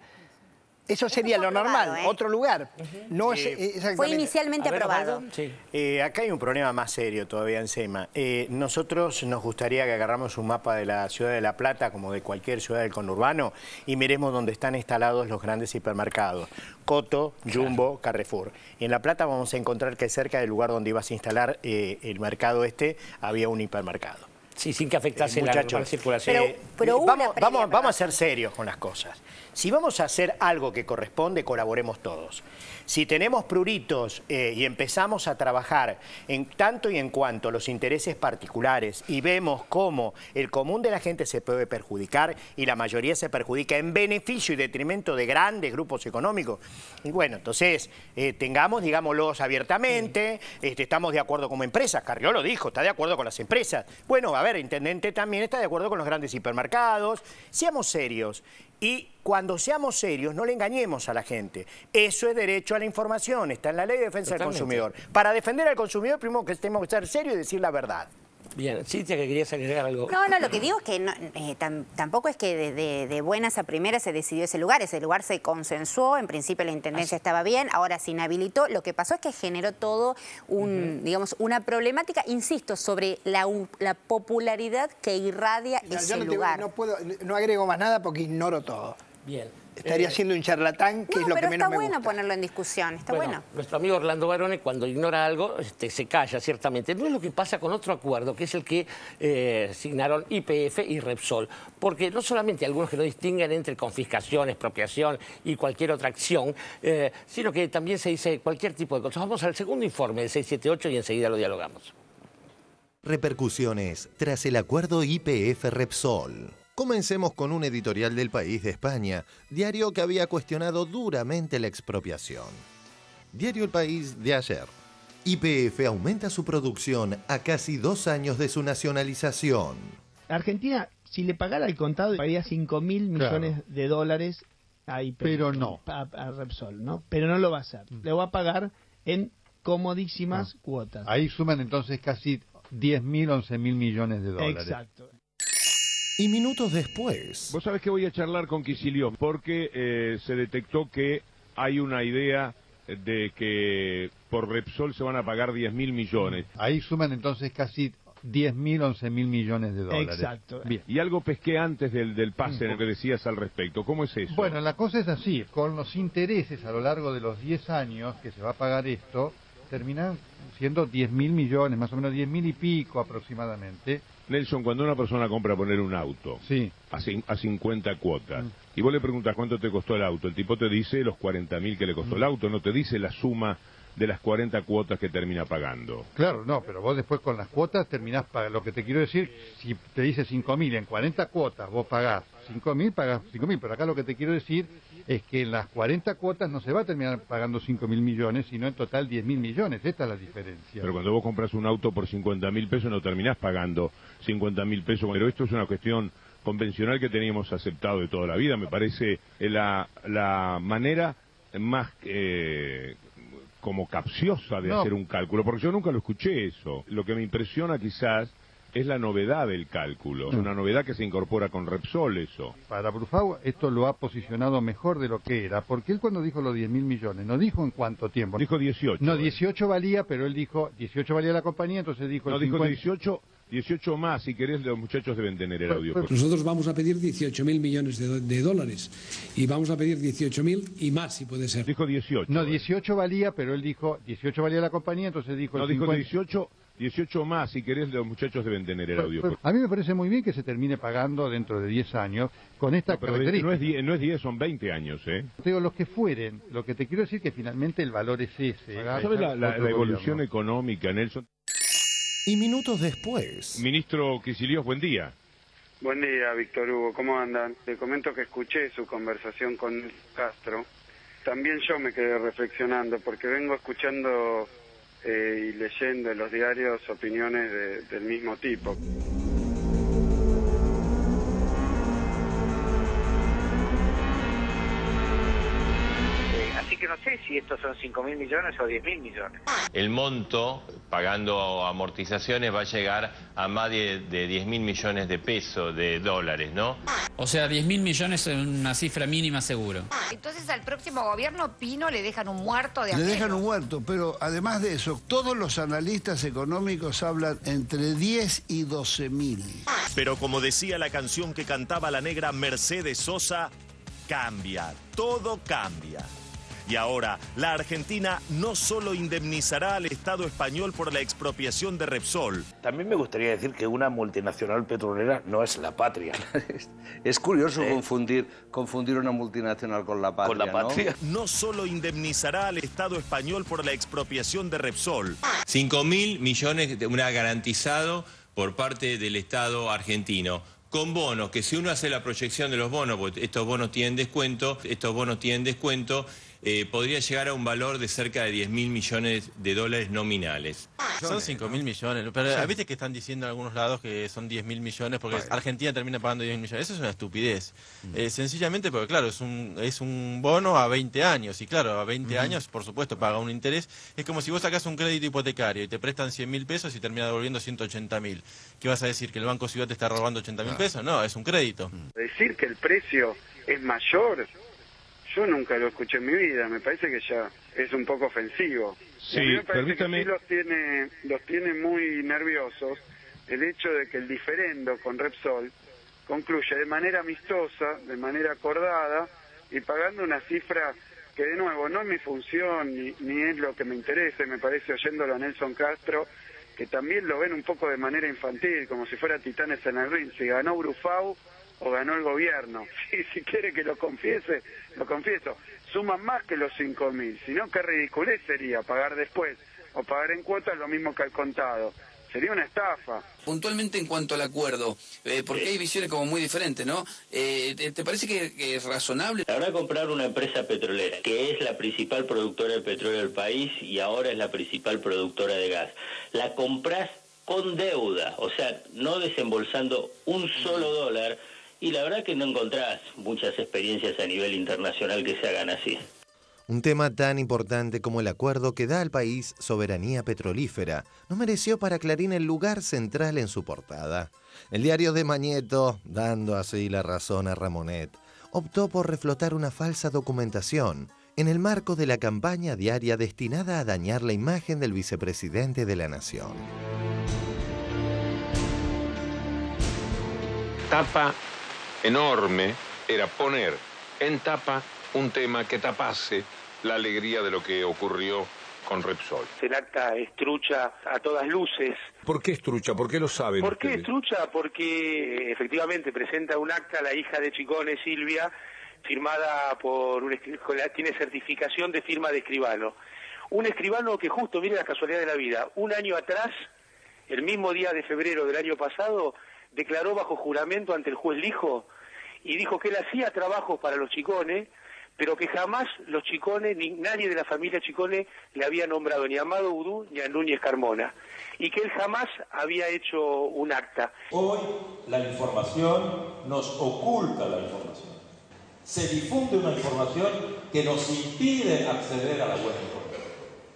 Eso sería lo normal, aprobado, ¿eh? otro lugar. No es, Eh, exactamente. Fue inicialmente A ver, aprobado. Osvaldo. Sí. Eh, acá hay un problema más serio todavía encima. Eh, nosotros nos gustaría que agarramos un mapa de la ciudad de La Plata, como de cualquier ciudad del conurbano, y miremos dónde están instalados los grandes hipermercados. Coto, Jumbo, Carrefour. Y en La Plata vamos a encontrar que cerca del lugar donde ibas a instalar eh, el mercado este, había un hipermercado. Sí, sin que afectase Eh, la muchachos, normal circulación. eh, pero hubo vamos, una previa vamos, vamos a ser serios con las cosas. Si vamos a hacer algo que corresponde, colaboremos todos. Si tenemos pruritos eh, y empezamos a trabajar en tanto y en cuanto los intereses particulares y vemos cómo el común de la gente se puede perjudicar y la mayoría se perjudica en beneficio y detrimento de grandes grupos económicos, y bueno, entonces eh, tengamos, digámoslos abiertamente, este, estamos de acuerdo como empresas, Carrió lo dijo, está de acuerdo con las empresas. Bueno, a ver, intendente también está de acuerdo con los grandes hipermercados, seamos serios. Y cuando seamos serios, no le engañemos a la gente. Eso es derecho a la información, está en la Ley de Defensa Totalmente. del Consumidor. Para defender al consumidor, primero que tenemos que ser serios y decir la verdad. Bien, Cintia, que querías agregar algo. No, no, lo que digo es que no, eh, tam, tampoco es que de, de, de buenas a primeras se decidió ese lugar. Ese lugar se consensuó, en principio la intendencia estaba bien, ahora se inhabilitó. Lo que pasó es que generó todo un, uh-huh. digamos, una problemática, insisto, sobre la, la popularidad que irradia No, ese yo no, te- lugar. no puedo, no agrego más nada porque ignoro todo. Bien. Estaría Eh, siendo un charlatán, que No, es lo pero que está menos me bueno gusta. ponerlo en discusión, está bueno. Nuestro amigo Orlando Barone, cuando ignora algo, este, se calla, ciertamente. No es lo que pasa con otro acuerdo, que es el que eh, signaron Y P F y Repsol. Porque no solamente algunos que no distinguen entre confiscación, expropiación y cualquier otra acción, eh, sino que también se dice cualquier tipo de cosas. Vamos al segundo informe del seiscientos setenta y ocho y enseguida lo dialogamos. Repercusiones tras el acuerdo Y P F-Repsol. Comencemos con un editorial del País de España, diario que había cuestionado duramente la expropiación. Diario El País de ayer. Y P F aumenta su producción a casi dos años de su nacionalización. Argentina, si le pagara al contado, pagaría cinco mil millones Claro. de dólares a I P F, Pero no. a, a Repsol, ¿no? Pero no lo va a hacer. Le va a pagar en comodísimas Ah. cuotas. Ahí suman entonces casi diez mil, once mil millones de dólares. Exacto. Y minutos después. Vos sabés que voy a charlar con Kicillof porque eh, se detectó que hay una idea de que por Repsol se van a pagar diez mil millones. Ahí suman entonces casi diez mil, once mil millones de dólares. Exacto. Bien. Y algo pesqué antes del, del pase en el que decías al respecto. ¿Cómo es eso? Bueno, la cosa es así, con los intereses a lo largo de los diez años que se va a pagar esto, terminan siendo diez mil millones, más o menos diez mil y pico aproximadamente. Nelson, cuando una persona compra poner un auto sí. a, cin- a cincuenta cuotas Mm. y vos le preguntas cuánto te costó el auto, el tipo te dice los cuarenta mil que le costó Mm. el auto, no te dice la suma de las cuarenta cuotas que termina pagando. Claro, no, pero vos después con las cuotas terminás pagando. Lo que te quiero decir, si te dice cinco mil en cuarenta cuotas, vos pagás cinco mil, pagás cinco mil, pero acá lo que te quiero decir es que en las cuarenta cuotas no se va a terminar pagando cinco mil millones, sino en total diez mil millones. Esta es la diferencia. Pero cuando vos compras un auto por cincuenta mil pesos no terminás pagando cincuenta mil pesos. Pero esto es una cuestión convencional que teníamos aceptado de toda la vida. Me parece eh, la, la manera más eh, como capciosa de No. hacer un cálculo. Porque yo nunca lo escuché eso. Lo que me impresiona quizás es la novedad del cálculo. Es No. una novedad que se incorpora con Repsol eso. Para Brufau esto lo ha posicionado mejor de lo que era, porque él cuando dijo los diez mil millones, no dijo en cuánto tiempo. Dijo dieciocho. No, dieciocho valía, pero él dijo, dieciocho valía la compañía, entonces dijo... No, el dijo cincuenta. dieciocho, dieciocho más. Si querés, los muchachos deben tener el audio. por- Nosotros vamos a pedir dieciocho mil millones de, do- de dólares y vamos a pedir dieciocho mil y más si puede ser. Dijo dieciocho. No, dieciocho valía, pero él dijo, dieciocho valía la compañía, entonces dijo... No, el dijo cincuenta. dieciocho, dieciocho más. Si querés, los muchachos deben tener el audio. Pero por- a mí me parece muy bien que se termine pagando dentro de diez años con esta No, pero característica. no es diez, no es diez, son veinte años, ¿eh? Te digo, los que fueren, lo que te quiero decir que finalmente el valor es ese. ¿Sabes la, la- Otro la evolución gobierno. económica, Nelson? Y minutos después. Ministro Kicillof, buen día. Buen día, Víctor Hugo, ¿cómo andan? Te comento que escuché su conversación con Castro. También yo me quedé reflexionando porque vengo escuchando eh, y leyendo en los diarios opiniones de- del mismo tipo. Así que que no sé si estos son cinco mil millones o diez mil millones. El monto, pagando amortizaciones, va a llegar a más de, de diez mil millones de pesos, de dólares, ¿no? O sea, diez mil millones es una cifra mínima seguro. Entonces al próximo gobierno Pino le dejan un muerto de Le apego. dejan un muerto, pero además de eso, todos los analistas económicos hablan entre diez y doce mil. Pero como decía la canción que cantaba la negra Mercedes Sosa, cambia, todo cambia. Y ahora, la Argentina no solo indemnizará al Estado español por la expropiación de Repsol. También me gustaría decir que una multinacional petrolera no es la patria. Es curioso ¿Eh? confundir, confundir una multinacional con la patria, Con la patria. ¿no? No solo indemnizará al Estado español por la expropiación de Repsol. cinco mil millones, de una garantizado por parte del Estado argentino. Con bonos, que si uno hace la proyección de los bonos, porque estos bonos tienen descuento, estos bonos tienen descuento, eh, podría llegar a un valor de cerca de diez mil millones de dólares nominales. Son cinco mil millones, pero sí. Viste que están diciendo en algunos lados que son diez mil millones porque bueno. Argentina termina pagando diez mil millones. Eso es una estupidez. Mm. Eh, sencillamente porque, claro, es un, es un bono a veinte años y, claro, a veinte mm. años, por supuesto, paga un interés. Es como si vos sacás un crédito hipotecario y te prestan cien mil pesos y termina devolviendo ciento ochenta mil. ¿Qué vas a decir? ¿Que el Banco Ciudad te está robando ochenta mil pesos? No, es un crédito. Decir que el precio es mayor, yo nunca lo escuché en mi vida, me parece que ya es un poco ofensivo. Sí, a mí me parece permítame. que sí los tiene, los tiene muy nerviosos el hecho de que el diferendo con Repsol concluye de manera amistosa, de manera acordada y pagando una cifra que de nuevo no es mi función ni, ni es lo que me interesa, me parece oyéndolo a Nelson Castro, que también lo ven un poco de manera infantil, como si fuera Titanes en el ring, si ganó Brufau o ganó el gobierno. Si, si quiere que lo confiese, lo confieso. Suman más que los cinco mil, si no, qué ridiculez sería pagar después o pagar en cuotas lo mismo que al contado. Sería una estafa. Puntualmente en cuanto al acuerdo, eh, porque hay visiones como muy diferentes, ¿no? Eh, ¿te, ¿Te parece que, que es razonable? Ahora comprar una empresa petrolera, que es la principal productora de petróleo del país y ahora es la principal productora de gas. La compras con deuda, o sea, no desembolsando un solo dólar, y la verdad que no encontrás muchas experiencias a nivel internacional que se hagan así. Un tema tan importante como el acuerdo que da al país soberanía petrolífera no mereció para Clarín el lugar central en su portada. El diario de Mañeto, dando así la razón a Ramonet, optó por reflotar una falsa documentación en el marco de la campaña diaria destinada a dañar la imagen del vicepresidente de la nación. Tapa enorme era poner en tapa un tema que tapase la alegría de lo que ocurrió con Repsol. El acta es trucha a todas luces. ¿Por qué es trucha? ¿Por qué lo saben ¿Por qué ustedes? es trucha? Porque efectivamente presenta un acta la hija de Chicone, Silvia, firmada por un escribano, tiene certificación de firma de escribano. Un escribano que justo, mire la casualidad de la vida, un año atrás, el mismo día de febrero del año pasado, declaró bajo juramento ante el juez Lijo y dijo que él hacía trabajos para los Chicone, pero que jamás los Chicone, ni nadie de la familia Chicone le había nombrado ni a Amado Udú ni a Núñez Carmona, y que él jamás había hecho un acta. Hoy la información nos oculta la información. Se difunde una información que nos impide acceder a la buena información.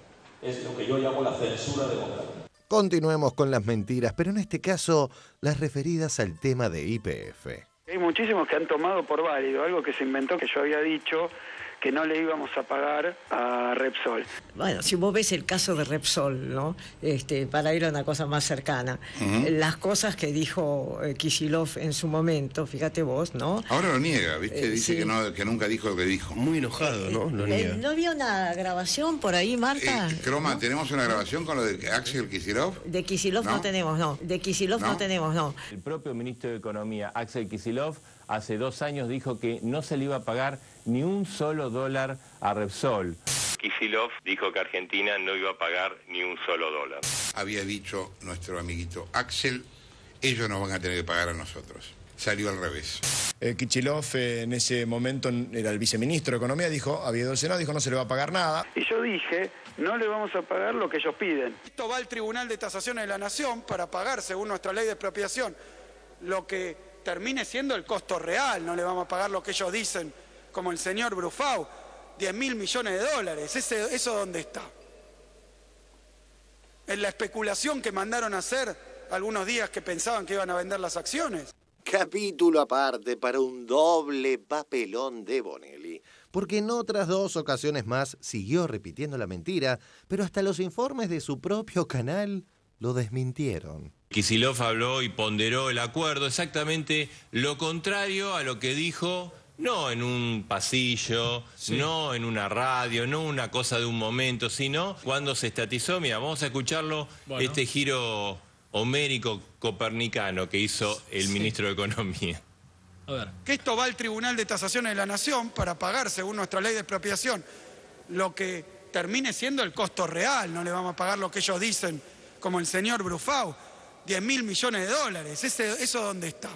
Es lo que yo llamo la censura democrática. Continuemos con las mentiras, pero en este caso las referidas al tema de Y P F. Hay muchísimos que han tomado por válido algo que se inventó, que yo había dicho que no le íbamos a pagar a Repsol. Bueno, si vos ves el caso de Repsol, ¿no? Este, para ir a una cosa más cercana, Uh-huh. las cosas que dijo eh, Kicillof en su momento, fíjate vos, ¿no? Ahora lo niega, ¿viste? Eh, Dice sí. que, no, que nunca dijo lo que dijo. Muy enojado, ¿no? Lo Eh, niega. ¿No había una grabación por ahí, Marta? Eh, Croma, ¿tenemos una grabación con lo de Axel Kicillof? De Kicillof no, ¿No? tenemos, no. De Kicillof no. ¿No? tenemos, no. El propio ministro de Economía, Axel Kicillof, hace dos años dijo que no se le iba a pagar ni un solo dólar a Repsol. Kicillof dijo que Argentina no iba a pagar ni un solo dólar. Había dicho nuestro amiguito Axel, ellos nos van a tener que pagar a nosotros. Salió al revés. Eh, Kicillof eh, en ese momento era el viceministro de Economía, dijo, había ido al Senado, dijo no se le va a pagar nada. Y yo dije, no le vamos a pagar lo que ellos piden. Esto va al Tribunal de Tasaciones de la Nación para pagar, según nuestra ley de expropiación, lo que termine siendo el costo real. No le vamos a pagar lo que ellos dicen, como el señor Brufau. diez mil millones de dólares. Ese, ¿Eso dónde está? En la especulación que mandaron a hacer algunos días que pensaban que iban a vender las acciones. Capítulo aparte para un doble papelón de Bonelli, porque en otras dos ocasiones más siguió repitiendo la mentira, pero hasta los informes de su propio canal lo desmintieron. Kicillof habló y ponderó el acuerdo, exactamente lo contrario a lo que dijo, no en un pasillo, sí. no en una radio, no una cosa de un momento, sino cuando se estatizó. Mira, vamos a escucharlo, bueno. este giro homérico copernicano que hizo el sí. ministro de Economía. A ver. Que esto va al Tribunal de Tasaciones de la Nación para pagar, según nuestra ley de expropiación, lo que termine siendo el costo real. No le vamos a pagar lo que ellos dicen, como el señor Brufau, diez mil millones de dólares. Ese, ¿Eso dónde está?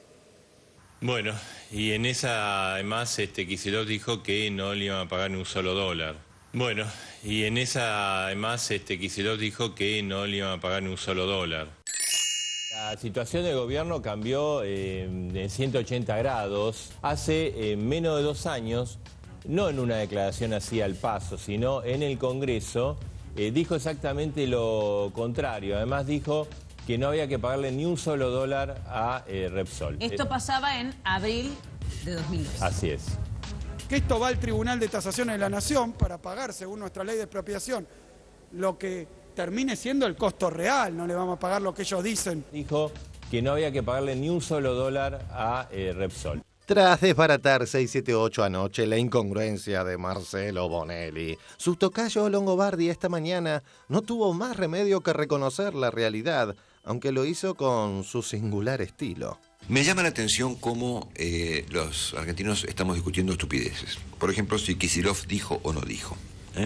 Bueno, y en esa, además, este, Kicillof dijo que no le iban a pagar ni un solo dólar. Bueno, y en esa, además, este, Kicillof dijo que no le iban a pagar ni un solo dólar. La situación del gobierno cambió eh, en ciento ochenta grados hace eh, menos de dos años, no en una declaración así al paso, sino en el Congreso, eh, dijo exactamente lo contrario. Además dijo que no había que pagarle ni un solo dólar a eh, Repsol. Esto pasaba en abril de dos mil doce. Así es. Que esto va al Tribunal de Tasaciones de la Nación para pagar, según nuestra ley de expropiación, lo que termine siendo el costo real. No le vamos a pagar lo que ellos dicen. Dijo que no había que pagarle ni un solo dólar a eh, Repsol. Tras desbaratar seiscientos setenta y ocho anoche la incongruencia de Marcelo Bonelli, su tocayo Longobardi esta mañana no tuvo más remedio que reconocer la realidad, aunque lo hizo con su singular estilo. Me llama la atención cómo eh, los argentinos estamos discutiendo estupideces. Por ejemplo, si Kicillof dijo o no dijo. ¿eh?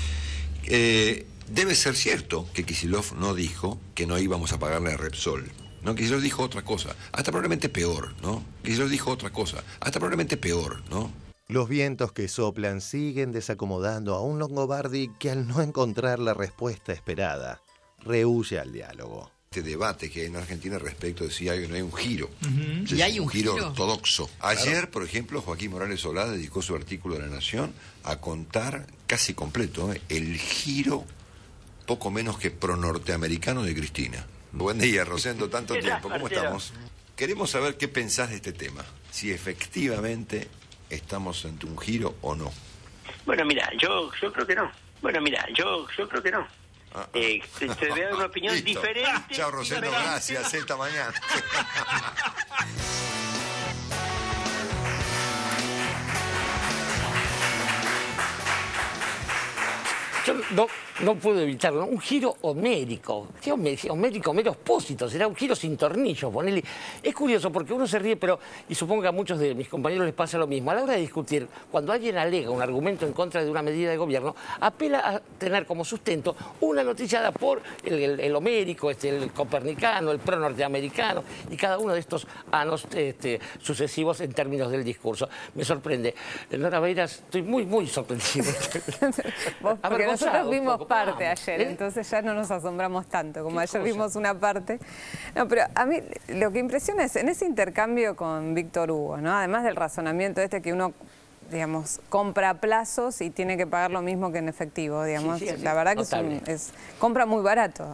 Eh, debe ser cierto que Kicillof no dijo que no íbamos a pagarle a Repsol. ¿no? Kicillof dijo otra cosa, hasta probablemente peor, ¿no? Kicillof dijo otra cosa, hasta probablemente peor, ¿no? Los vientos que soplan siguen desacomodando a un Longobardi que al no encontrar la respuesta esperada, rehúye al diálogo. Este debate que hay en Argentina respecto de si hay o no hay un giro. Uh-huh. ¿Y hay un, un giro, giro ortodoxo. Ayer, claro. por ejemplo, Joaquín Morales Solá dedicó su artículo de La Nación a contar casi completo ¿eh? el giro poco menos que pro-norteamericano de Cristina. Buen día, Rosendo, tanto tiempo. ¿Cómo estamos? Queremos saber qué pensás de este tema. Si efectivamente estamos ante un giro o no. Bueno, mira, yo yo creo que no. Bueno, mira, yo yo creo que no. Ah, eh, te, te voy a dar una opinión listo. diferente. Chao, Rosendo, diferente. Gracias. Esta mañana. Yo no, no puedo evitarlo. Un giro homérico. ¿Qué homérico? Homérico, mero expósito. Será un giro sin tornillos. Ponele. Es curioso porque uno se ríe, pero, y supongo que a muchos de mis compañeros les pasa lo mismo. A la hora de discutir, cuando alguien alega un argumento en contra de una medida de gobierno, apela a tener como sustento una noticiada por el, el, el homérico, este, el copernicano, el pro-norteamericano, y cada uno de estos anos este, sucesivos en términos del discurso. Me sorprende. Nora Beiras, estoy muy, muy sorprendido. Porque nosotros vimos parte ayer, ¿eh? Entonces ya no nos asombramos tanto, como ayer cosa? Vimos una parte. No, pero a mí lo que impresiona es en ese intercambio con Víctor Hugo, ¿no? Además del razonamiento este que uno, digamos, compra a plazos y tiene que pagar lo mismo que en efectivo, digamos. Sí, sí, sí, la verdad que es, un, es compra muy barato,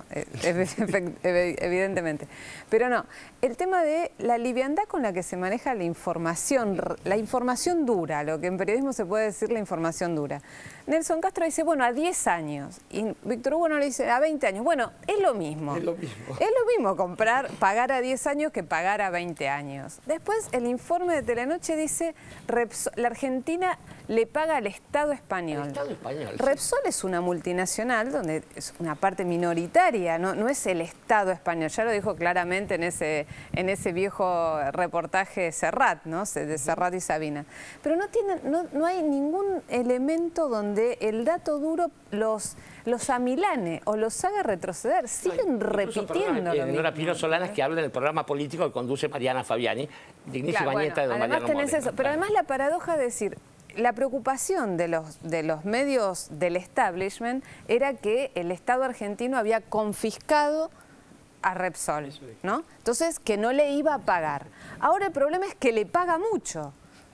evidentemente. Pero no, el tema de la liviandad con la que se maneja la información, la información dura, lo que en periodismo se puede decir la información dura. Nelson Castro dice, bueno, a diez años. Y Víctor Hugo no le dice, a veinte años. Bueno, es lo mismo. Es lo mismo. Es lo mismo comprar, pagar a diez años que pagar a veinte años. Después, el informe de Telenoche dice, Repsol, la Argentina le paga al Estado español. El Estado español. Repsol sí. Es una multinacional donde es una parte minoritaria, no, no es el Estado español. Ya lo dijo claramente en ese, en ese viejo reportaje de Serrat, ¿no? De Serrat y Sabina. Pero no, tiene, no, no hay ningún elemento donde el dato duro los, los amilane o los haga retroceder. Siguen no, repitiendo lo mismo. Nora Pino Solanas, que habla en el programa político que conduce Mariana Fabiani, dignísima claro, nieta bueno, de don además Mariano tenés Moreno. Eso, pero además la paradoja de decir, la preocupación de los, de los medios del establishment era que el Estado argentino había confiscado a Repsol, ¿no? Entonces, que no le iba a pagar. Ahora el problema es que le paga mucho.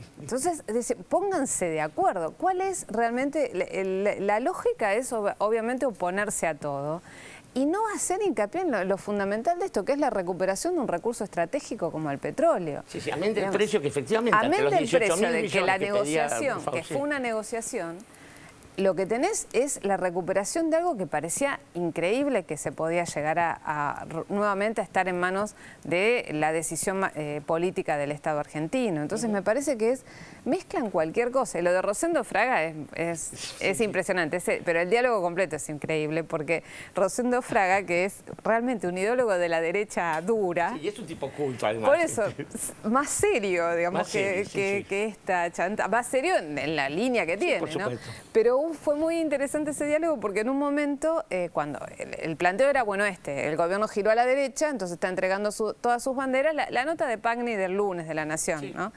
Entonces, dice, pónganse de acuerdo. ¿Cuál es realmente? La, la lógica es obviamente oponerse a todo y no hacer hincapié en lo, lo fundamental de esto, que es la recuperación de un recurso estratégico como el petróleo. Sí, sí, amén del precio que efectivamente... Amén del precio de que la que negociación, pedía, que fue una negociación, lo que tenés es la recuperación de algo que parecía increíble que se podía llegar a, a nuevamente a estar en manos de la decisión eh, política del Estado argentino. Entonces uh-huh. me parece que es mezclan cualquier cosa. Y lo de Rosendo Fraga es, es, sí. es impresionante, es, pero el diálogo completo es increíble porque Rosendo Fraga, que es realmente un ideólogo de la derecha dura... Sí, y es un tipo culto además. Por eso, más serio, digamos, más que, serio, sí, que, sí. que esta chanta. Más serio en, en la línea que tiene, sí, ¿no? Pero fue muy interesante ese diálogo porque en un momento, eh, cuando el, el planteo era, bueno, este, el gobierno giró a la derecha, entonces está entregando su, todas sus banderas, la, la nota de Pagni del lunes de La Nación, sí. ¿no?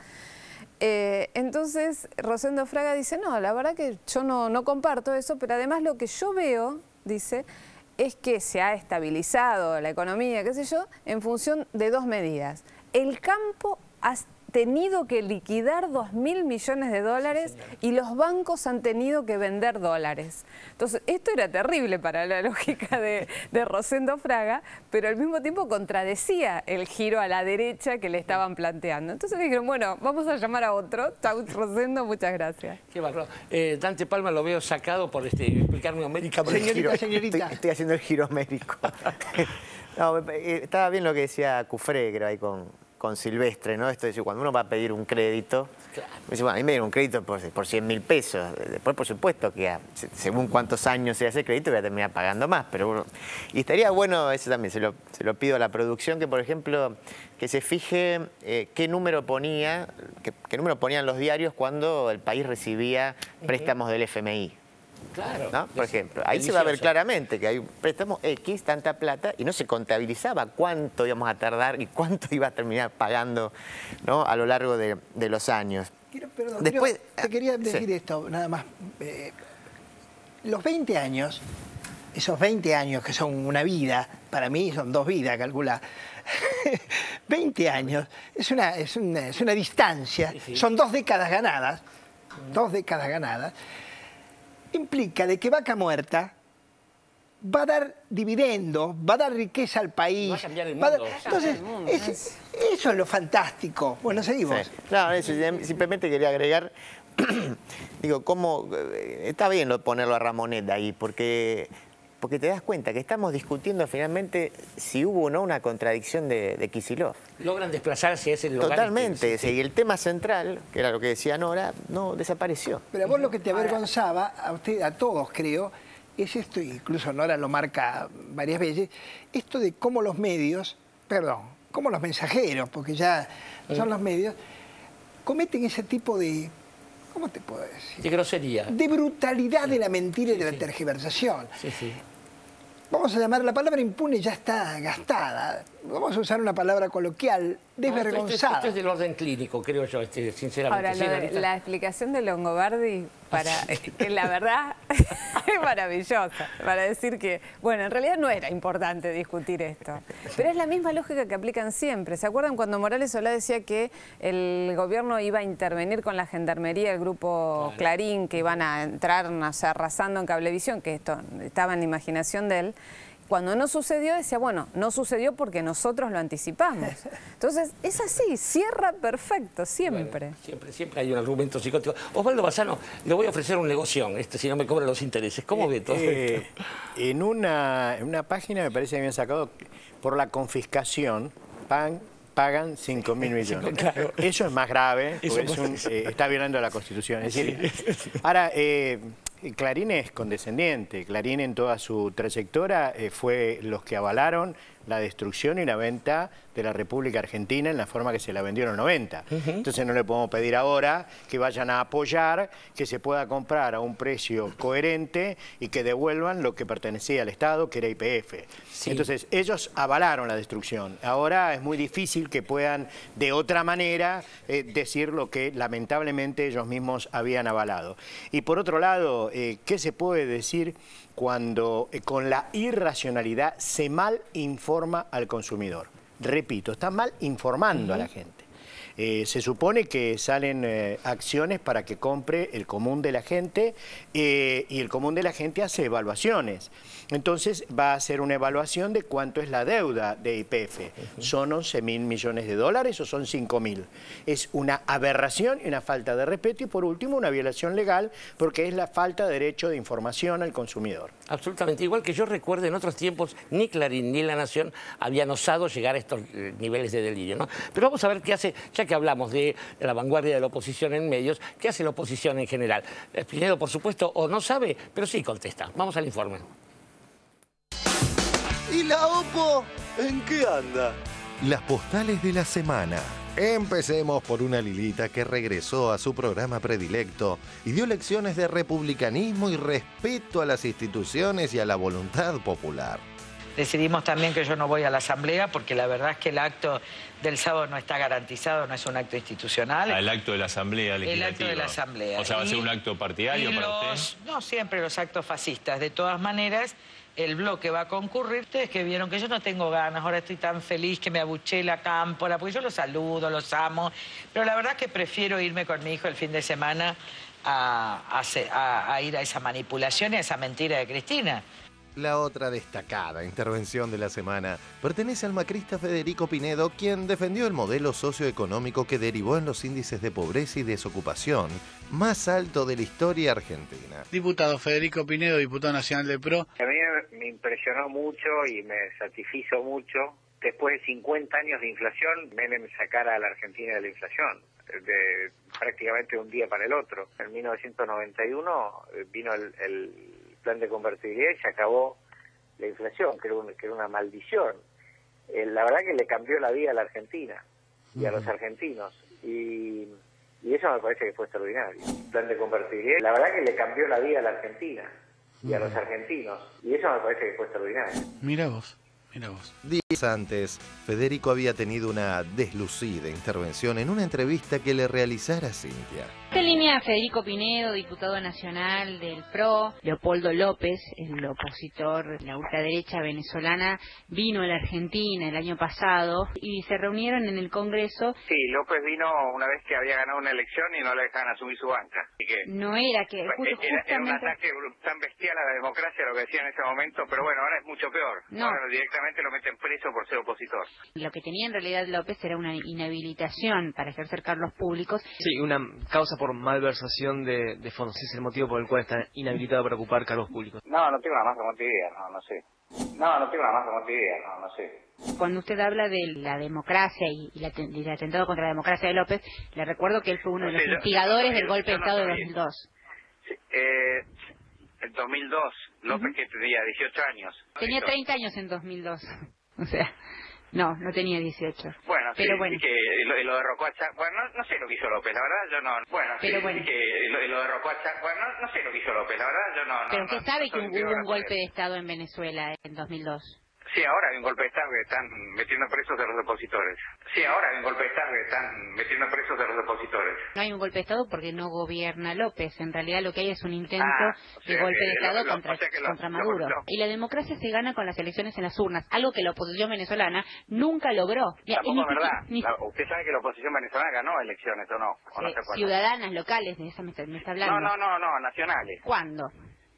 Eh, entonces Rosendo Fraga dice, no, la verdad que yo no, no comparto eso, pero además lo que yo veo, dice, es que se ha estabilizado la economía, qué sé yo, en función de dos medidas. El campo ha tenido que liquidar dos mil millones de dólares sí, y los bancos han tenido que vender dólares. Entonces, esto era terrible para la lógica de, de Rosendo Fraga, pero al mismo tiempo contradecía el giro a la derecha que le estaban planteando. Entonces dijeron, bueno, vamos a llamar a otro. Chau, Rosendo, muchas gracias. Qué barro. Eh, Dante Palma lo veo sacado por este, explicarme numéricamente. Señorita, señorita. Estoy, estoy haciendo el giro médico. No, estaba bien lo que decía Cufré, creo, ahí con... con Silvestre, ¿no? Esto es decir, cuando uno va a pedir un crédito, claro. dice, bueno, a mí me dieron un crédito por, por cien mil pesos. Después, por supuesto, que a, según cuántos años se hace el crédito, voy a terminar pagando más. Pero bueno, y estaría bueno, eso también se lo, se lo pido a la producción, que por ejemplo, que se fije eh, qué número ponía, qué, qué número ponían los diarios cuando el país recibía préstamos del F M I. Claro. ¿No? Por ejemplo, ahí delicioso. Se va a ver claramente que hay un préstamo X, tanta plata, y no se contabilizaba cuánto íbamos a tardar y cuánto iba a terminar pagando, ¿no? A lo largo de, de los años. Quiero, perdón, Después, quiero, te quería decir sí. esto, nada más. Eh, los veinte años, esos veinte años que son una vida, para mí son dos vidas, calcula. veinte años es una, es una, es una distancia, sí, sí. son dos décadas ganadas, dos décadas ganadas. Implica de que Vaca Muerta va a dar dividendos, va a dar riqueza al país. Va a cambiar el mundo. Dar... Entonces, es, eso es lo fantástico. Bueno, seguimos. Sí. No, eso, simplemente quería agregar, digo, cómo, está bien ponerlo a Ramonet ahí, porque, porque te das cuenta que estamos discutiendo finalmente si hubo o no una contradicción de, de Kicillof. Logran desplazarse a ese lugar. Totalmente, sí, sí. Y el tema central, que era lo que decía Nora, no desapareció. Pero a vos lo que te avergonzaba, a usted, a todos creo, es esto, incluso Nora lo marca varias veces, esto de cómo los medios, perdón, cómo los mensajeros, porque ya son los medios, cometen ese tipo de, ¿cómo te puedo decir? De grosería. De brutalidad sí. de la mentira y de sí, la sí. tergiversación. Sí, sí. Vamos a llamar, la palabra impune ya está gastada. Vamos a usar una palabra coloquial, desvergonzada. No, esto, esto, esto es del orde clínico, creo yo, este, sinceramente. Ahora, sí, lo, la explicación de Longobardi, para, que la verdad es maravillosa, para decir que, bueno, en realidad no era importante discutir esto. Pero es la misma lógica que aplican siempre. ¿Se acuerdan cuando Morales Solá decía que el gobierno iba a intervenir con la gendarmería, el grupo claro. Clarín, que iban a entrar, o sea, arrasando en Cablevisión, que esto estaba en la imaginación de él? Cuando no sucedió, decía, bueno, no sucedió porque nosotros lo anticipamos. Entonces, es así, cierra perfecto, siempre. Bueno, siempre, siempre hay un argumento psicótico. Osvaldo Bassano, le voy a ofrecer un negocio, este, si no me cobran los intereses. ¿Cómo eh, ve todo eh, esto? En una, en una página me parece que habían sacado, por la confiscación, pan, pagan cinco mil millones. Claro. Eso es más grave, porque es un, eh, está violando la Constitución. Es decir, sí. Ahora... Eh, Clarín es condescendiente. Clarín en toda su trayectoria eh, fue los que avalaron la destrucción y la venta de la República Argentina en la forma que se la vendió en los noventa. Uh-huh. Entonces no le podemos pedir ahora que vayan a apoyar, que se pueda comprar a un precio coherente y que devuelvan lo que pertenecía al Estado, que era Y P F. Sí. Entonces ellos avalaron la destrucción. Ahora es muy difícil que puedan de otra manera eh, decir lo que lamentablemente ellos mismos habían avalado. Y por otro lado, eh, ¿qué se puede decir cuando eh, con la irracionalidad se mal informa al consumidor? Repito, está mal informando uh-huh. a la gente. Eh, se supone que salen eh, acciones para que compre el común de la gente eh, y el común de la gente hace evaluaciones. Entonces va a hacer una evaluación de cuánto es la deuda de Y P F. Uh-huh. ¿Son once mil millones de dólares o son cinco mil? Es una aberración y una falta de respeto y por último una violación legal porque es la falta de derecho de información al consumidor. Absolutamente. Igual que yo recuerdo en otros tiempos ni Clarín ni La Nación habían osado llegar a estos niveles de delirio, ¿no? Pero vamos a ver qué hace, ya que hablamos de la vanguardia de la oposición en medios, ¿qué hace la oposición en general? Pinedo, por supuesto, o no sabe, pero sí contesta. Vamos al informe. ¿Y la OPO? ¿En qué anda? Las postales de la semana. Empecemos por una Lilita que regresó a su programa predilecto y dio lecciones de republicanismo y respeto a las instituciones y a la voluntad popular. Decidimos también que yo no voy a la asamblea porque la verdad es que el acto del sábado no está garantizado, no es un acto institucional. Ah, el acto de la asamblea legislativa. El acto de la asamblea. O sea, ¿va a ser un acto partidario para los, usted? No, siempre los actos fascistas. De todas maneras, el bloque va a concurrir. Ustedes que vieron que yo no tengo ganas, ahora estoy tan feliz que me abuché la cámpora, porque yo los saludo, los amo, pero la verdad es que prefiero irme con mi hijo el fin de semana a, a, a ir a esa manipulación y a esa mentira de Cristina. La otra destacada intervención de la semana pertenece al macrista Federico Pinedo, quien defendió el modelo socioeconómico que derivó en los índices de pobreza y desocupación más alto de la historia argentina. Diputado Federico Pinedo, diputado nacional del P R O. A mí me impresionó mucho y me satisfizo mucho. Después de cincuenta años de inflación, Menem sacara a la Argentina de la inflación, de prácticamente un día para el otro. En mil novecientos noventa y uno vino el... el plan de convertibilidad y se acabó la inflación, que era, un, que era una maldición. Eh, la verdad que le cambió la vida a la Argentina y a los argentinos, y, y eso me parece que fue extraordinario. El plan de convertibilidad, la verdad que le cambió la vida a la Argentina y a los argentinos, y eso me parece que fue extraordinario. Mira vos. Mira vos. Días antes, Federico había tenido una deslucida intervención en una entrevista que le realizara Cintia. En línea, Federico Pinedo, diputado nacional del P R O, Leopoldo López, el opositor de la ultraderecha venezolana, vino a la Argentina el año pasado y se reunieron en el Congreso. Sí, López vino una vez que había ganado una elección y no le dejaban asumir su banca. Así que no era que... Justo, era, era un ataque tan bestial a la democracia lo que decía en ese momento, pero bueno, ahora es mucho peor. No. Ahora directamente lo meten preso por ser opositor. Lo que tenía en realidad López era una inhabilitación para ejercer cargos públicos. Sí, una causa por malversación de, de fondos. Ese es el motivo por el cual está inhabilitado para ocupar cargos públicos. No, no tengo la más remota idea, no, no sé. No, no tengo la más remota idea, no, no sé. Cuando usted habla de la democracia y, y, la, y el atentado contra la democracia de López, le recuerdo que él fue uno de los sí, instigadores yo, yo, del golpe de Estado no de dos mil dos. Sí, eh, en dos mil dos, López uh-huh. que tenía dieciocho años. Tenía treinta años en dos mil dos. O sea, no, no tenía dieciocho. Bueno, pero sí, bueno. Sí que lo, lo derrocó a Chávez. Bueno, no, no sé lo que hizo López, la verdad, yo no. Bueno, pero sí, bueno. Sí que lo, lo derrocó a Chávez. Bueno, no, no sé lo que hizo López, la verdad, yo no. Pero no, usted no, sabe no, que no, hubo no, un golpe de Estado en Venezuela en dos mil dos. Sí, ahora hay un golpe de Estado que están metiendo presos a los opositores. Sí, ahora hay un golpe de Estado que están metiendo presos a los opositores. No hay un golpe de Estado porque no gobierna López. En realidad lo que hay es un intento ah, o sea de golpe que, de Estado lo, lo, contra, o sea lo, contra lo, Maduro. Lo, lo, y la democracia se gana con las elecciones en las urnas, algo que la oposición venezolana nunca logró. Tampoco es verdad. Ni, la, usted sabe que la oposición venezolana ganó elecciones, ¿o no? ¿O sí, no se ciudadanas, locales, de esa me está, me está hablando. No, no, no, no, nacionales. ¿Cuándo?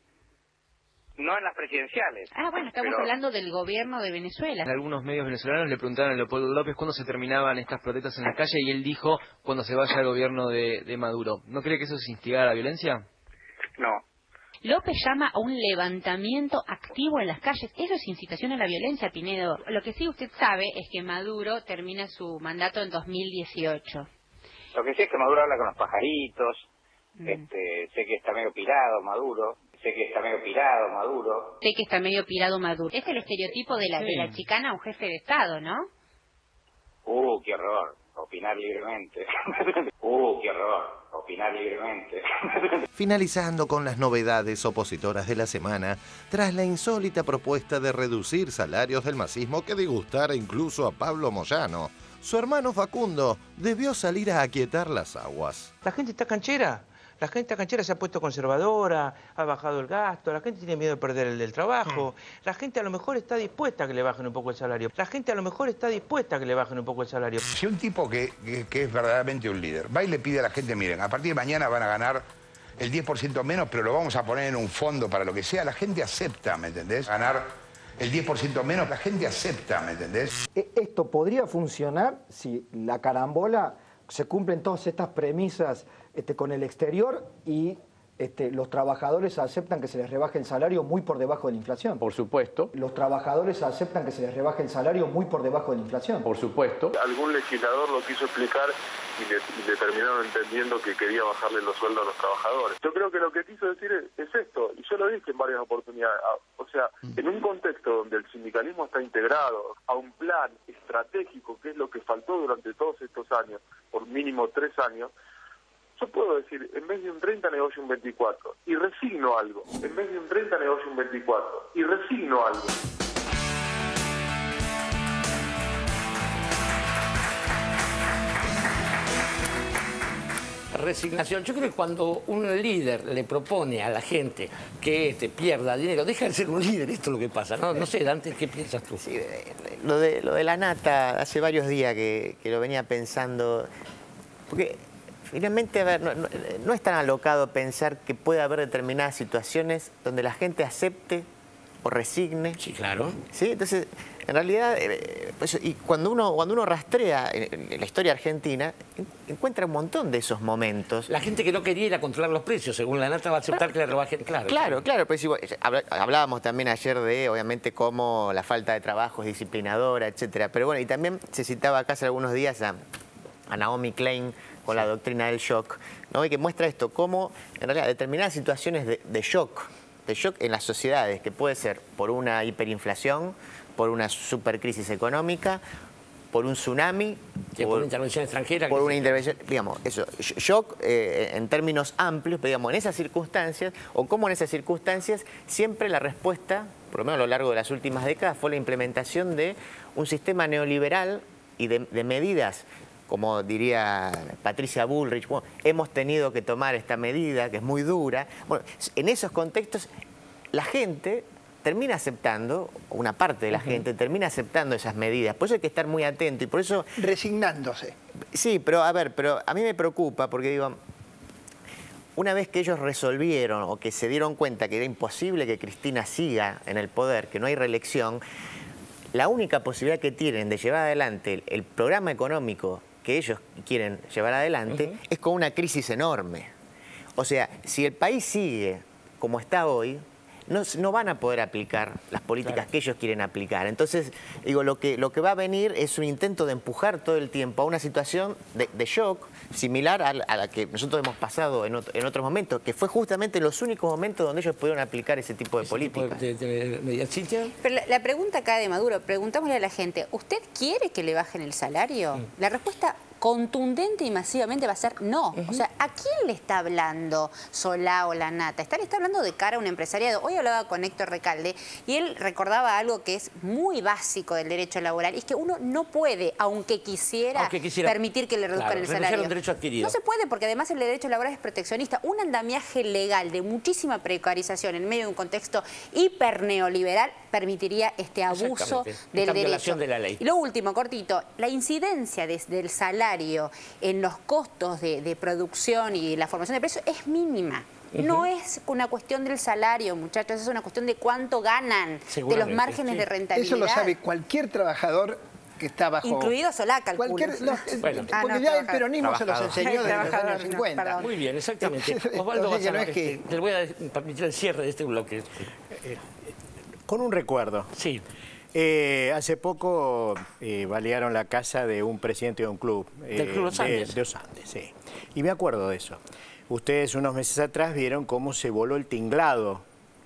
No en las presidenciales. Ah, bueno, estamos pero... hablando del gobierno de Venezuela. En algunos medios venezolanos le preguntaron a Leopoldo López cuándo se terminaban estas protestas en la calle y él dijo cuando se vaya el gobierno de, de Maduro. ¿No cree que eso es instigar a la violencia? No. López llama a un levantamiento activo en las calles. Eso es incitación a la violencia, Pinedo. Lo que sí usted sabe es que Maduro termina su mandato en dos mil dieciocho. Lo que sí es que Maduro habla con los pajaritos, mm. este, sé que está medio pirado Maduro. Sé que está medio pirado Maduro. Sé que está medio pirado Maduro. Es el estereotipo de la, sí. de la chicana a un jefe de Estado, ¿no? Uh, qué horror. Opinar libremente. uh, qué horror. Opinar libremente. Finalizando con las novedades opositoras de la semana, tras la insólita propuesta de reducir salarios del masismo que disgustara incluso a Pablo Moyano, su hermano Facundo debió salir a aquietar las aguas. La gente está canchera. La gente canchera se ha puesto conservadora, ha bajado el gasto, la gente tiene miedo de perder el del trabajo, la gente a lo mejor está dispuesta a que le bajen un poco el salario, la gente a lo mejor está dispuesta a que le bajen un poco el salario. Si un tipo que, que, que es verdaderamente un líder va y le pide a la gente, miren, a partir de mañana van a ganar el diez por ciento menos, pero lo vamos a poner en un fondo para lo que sea, la gente acepta, ¿me entendés? Ganar el diez por ciento menos, la gente acepta, ¿me entendés? Esto podría funcionar si la carambola se cumplen todas estas premisas este, con el exterior y este, los trabajadores aceptan que se les rebaje el salario muy por debajo de la inflación. Por supuesto. Los trabajadores aceptan que se les rebaje el salario muy por debajo de la inflación. Por supuesto. Algún legislador lo quiso explicar y le, y le terminaron entendiendo que quería bajarle los sueldos a los trabajadores. Yo creo que lo que quiso decir es, es esto, y yo lo dije en varias oportunidades. O sea, en un contexto donde el sindicalismo está integrado a un plan estratégico, que es lo que faltó durante todos estos años, por mínimo tres años, yo puedo decir, en vez de un treinta negocio un veinticuatro y resigno algo. En vez de un treinta negocio un veinticuatro y resigno algo. Resignación. Yo creo que cuando un líder le propone a la gente que este, pierda dinero, deja de ser un líder, esto es lo que pasa. No, no sé, Dante, ¿qué piensas tú? Sí, lo, de, lo de la nata, hace varios días que, que lo venía pensando, porque finalmente, a ver, no, no, no es tan alocado pensar que puede haber determinadas situaciones donde la gente acepte o resigne. Sí, claro. Sí, entonces, en realidad, eh, pues, y cuando uno, cuando uno rastrea en, en la historia argentina, en, encuentra un montón de esos momentos. La gente que no quería ir a controlar los precios, según la nata, va a aceptar que le rebajen. Claro, claro, claro. Pues, igual, hablábamos también ayer de, obviamente, cómo la falta de trabajo es disciplinadora, etcétera. Pero bueno, y también se citaba acá hace algunos días a, a Naomi Klein con sí. la doctrina del shock, ¿no? Y que muestra esto, cómo, en realidad, determinadas situaciones de, de shock, de shock en las sociedades, que puede ser por una hiperinflación, por una supercrisis económica, por un tsunami, sí, por, por una intervención extranjera. Por una intervención, digamos, eso, shock eh, en términos amplios, pero digamos, en esas circunstancias, o como en esas circunstancias, siempre la respuesta, por lo menos a lo largo de las últimas décadas, fue la implementación de un sistema neoliberal y de, de medidas, como diría Patricia Bullrich, bueno, hemos tenido que tomar esta medida, que es muy dura. Bueno, en esos contextos, la gente termina aceptando, una parte de la uh-huh. gente termina aceptando esas medidas. Por eso hay que estar muy atento y por eso... Resignándose. Sí, pero a ver, pero a mí me preocupa porque digo, una vez que ellos resolvieron o que se dieron cuenta que era imposible que Cristina siga en el poder, que no hay reelección, la única posibilidad que tienen de llevar adelante el, el programa económico que ellos quieren llevar adelante uh-huh. es con una crisis enorme. O sea, si el país sigue como está hoy, No, no van a poder aplicar las políticas claro. que ellos quieren aplicar. Entonces, digo, lo que, lo que va a venir es un intento de empujar todo el tiempo a una situación de, de shock similar a, a la que nosotros hemos pasado en, otro, en otros momentos, que fue justamente los únicos momentos donde ellos pudieron aplicar ese tipo de ese políticas. Tipo de, de, de, de, Pero la, la pregunta acá de Maduro, preguntámosle a la gente, ¿usted quiere que le bajen el salario? Mm. La respuesta contundente y masivamente va a ser no. Uh-huh. O sea, ¿a quién le está hablando Solá o la nata? Está, le está hablando de cara a un empresariado. Hoy hablaba con Héctor Recalde y él recordaba algo que es muy básico del derecho laboral, y es que uno no puede, aunque quisiera, aunque quisiera permitir que le reduzcan claro, el salario. Un derecho adquirido. No se puede, porque además el derecho laboral es proteccionista. Un andamiaje legal de muchísima precarización en medio de un contexto hiperneoliberal permitiría este abuso del derecho. De la ley. Y lo último, cortito, la incidencia desde el salario en los costos de, de producción y la formación de precios es mínima. Uh-huh. No es una cuestión del salario, muchachos, es una cuestión de cuánto ganan, de los márgenes sí. de rentabilidad. Eso lo sabe cualquier trabajador que está bajo... Incluido Solá, calculo. Cualquier, no, bueno. Porque ah, no, ya el peronismo se los enseñó desde los años cincuenta. No, muy bien, exactamente. Osvaldo Bazán, no es que... te voy a permitir el cierre de este bloque. Eh, con un recuerdo. Sí. Eh, hace poco eh, balearon la casa de un presidente de un club. Eh, ¿Del Club Los Andes? De, de Los Andes, sí. Y me acuerdo de eso. Ustedes unos meses atrás vieron cómo se voló el tinglado.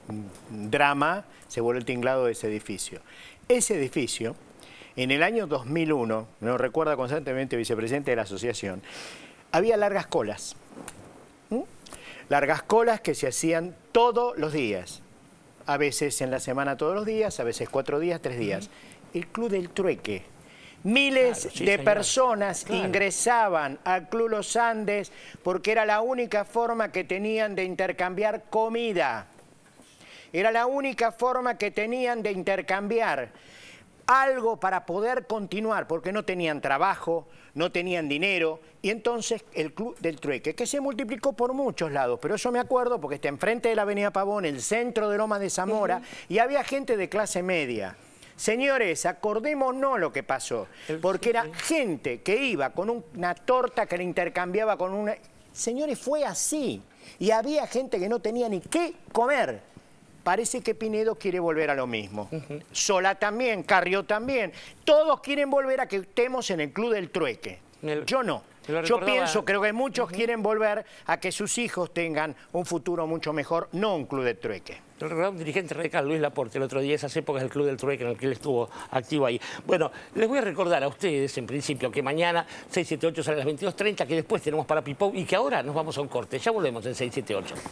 Un drama, se voló el tinglado de ese edificio. Ese edificio, en el año dos mil uno, me lo recuerda constantemente el vicepresidente de la asociación, había largas colas. ¿Mm? Largas colas que se hacían todos los días. A veces en la semana todos los días, a veces cuatro días, tres días. Uh-huh. El Club del Trueque Miles Claro, sí, de señor. personas Claro. ingresaban al Club Los Andes porque era la única forma que tenían de intercambiar comida. Era la única forma que tenían de intercambiar algo para poder continuar, porque no tenían trabajo, no tenían dinero, y entonces el Club del Trueque, que se multiplicó por muchos lados, pero eso me acuerdo porque está enfrente de la Avenida Pavón, el centro de Loma de Zamora, uh-huh. y había gente de clase media. Señores, acordémonos lo que pasó, porque era gente que iba con una torta que le intercambiaba con una... Señores, fue así, y había gente que no tenía ni qué comer. Parece que Pinedo quiere volver a lo mismo. Uh-huh. Solá también, Carrió también. Todos quieren volver a que estemos en el Club del Trueque. El, Yo no. Yo recordaba... pienso, creo que muchos uh-huh. quieren volver a que sus hijos tengan un futuro mucho mejor, no un Club del Trueque. Lo recordaba un dirigente radical, Luis Laporte, el otro día, esas épocas del Club del Trueque en el que él estuvo activo ahí. Bueno, les voy a recordar a ustedes, en principio, que mañana seis siete ocho sale a las veintidós treinta, que después tenemos para Pipou y que ahora nos vamos a un corte. Ya volvemos en seis siete ocho.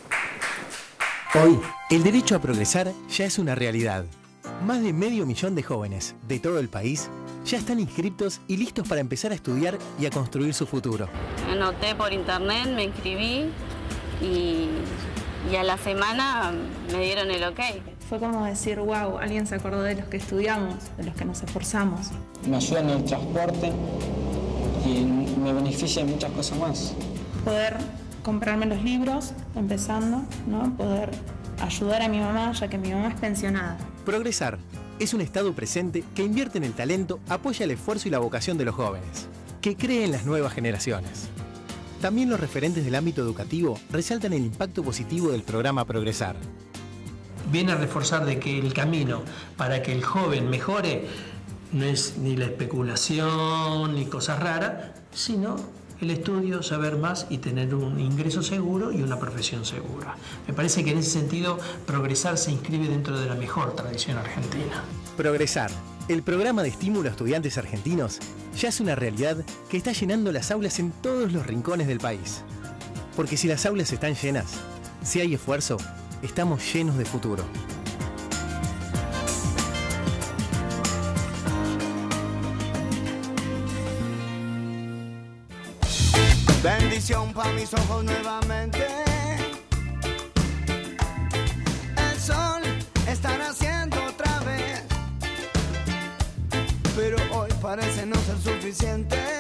Hoy, el derecho a progresar ya es una realidad. Más de medio millón de jóvenes de todo el país ya están inscriptos y listos para empezar a estudiar y a construir su futuro. Me anoté por internet, me inscribí y, y a la semana me dieron el ok. Fue como decir, wow, alguien se acordó de los que estudiamos, de los que nos esforzamos. Me ayuda en el transporte y me beneficia en muchas cosas más. Poder comprarme los libros, empezando, ¿no? Poder ayudar a mi mamá, ya que mi mamá es pensionada. Progresar es un Estado presente que invierte en el talento, apoya el esfuerzo y la vocación de los jóvenes, que cree en las nuevas generaciones. También los referentes del ámbito educativo resaltan el impacto positivo del programa Progresar. Viene a reforzar de que el camino para que el joven mejore no es ni la especulación ni cosas raras, sino el estudio, saber más y tener un ingreso seguro y una profesión segura. Me parece que en ese sentido Progresar se inscribe dentro de la mejor tradición argentina. Progresar, el programa de estímulo a estudiantes argentinos, ya es una realidad que está llenando las aulas en todos los rincones del país. Porque si las aulas están llenas, si hay esfuerzo, estamos llenos de futuro. Bendición para mis ojos nuevamente. El sol está naciendo otra vez, pero hoy parece no ser suficiente.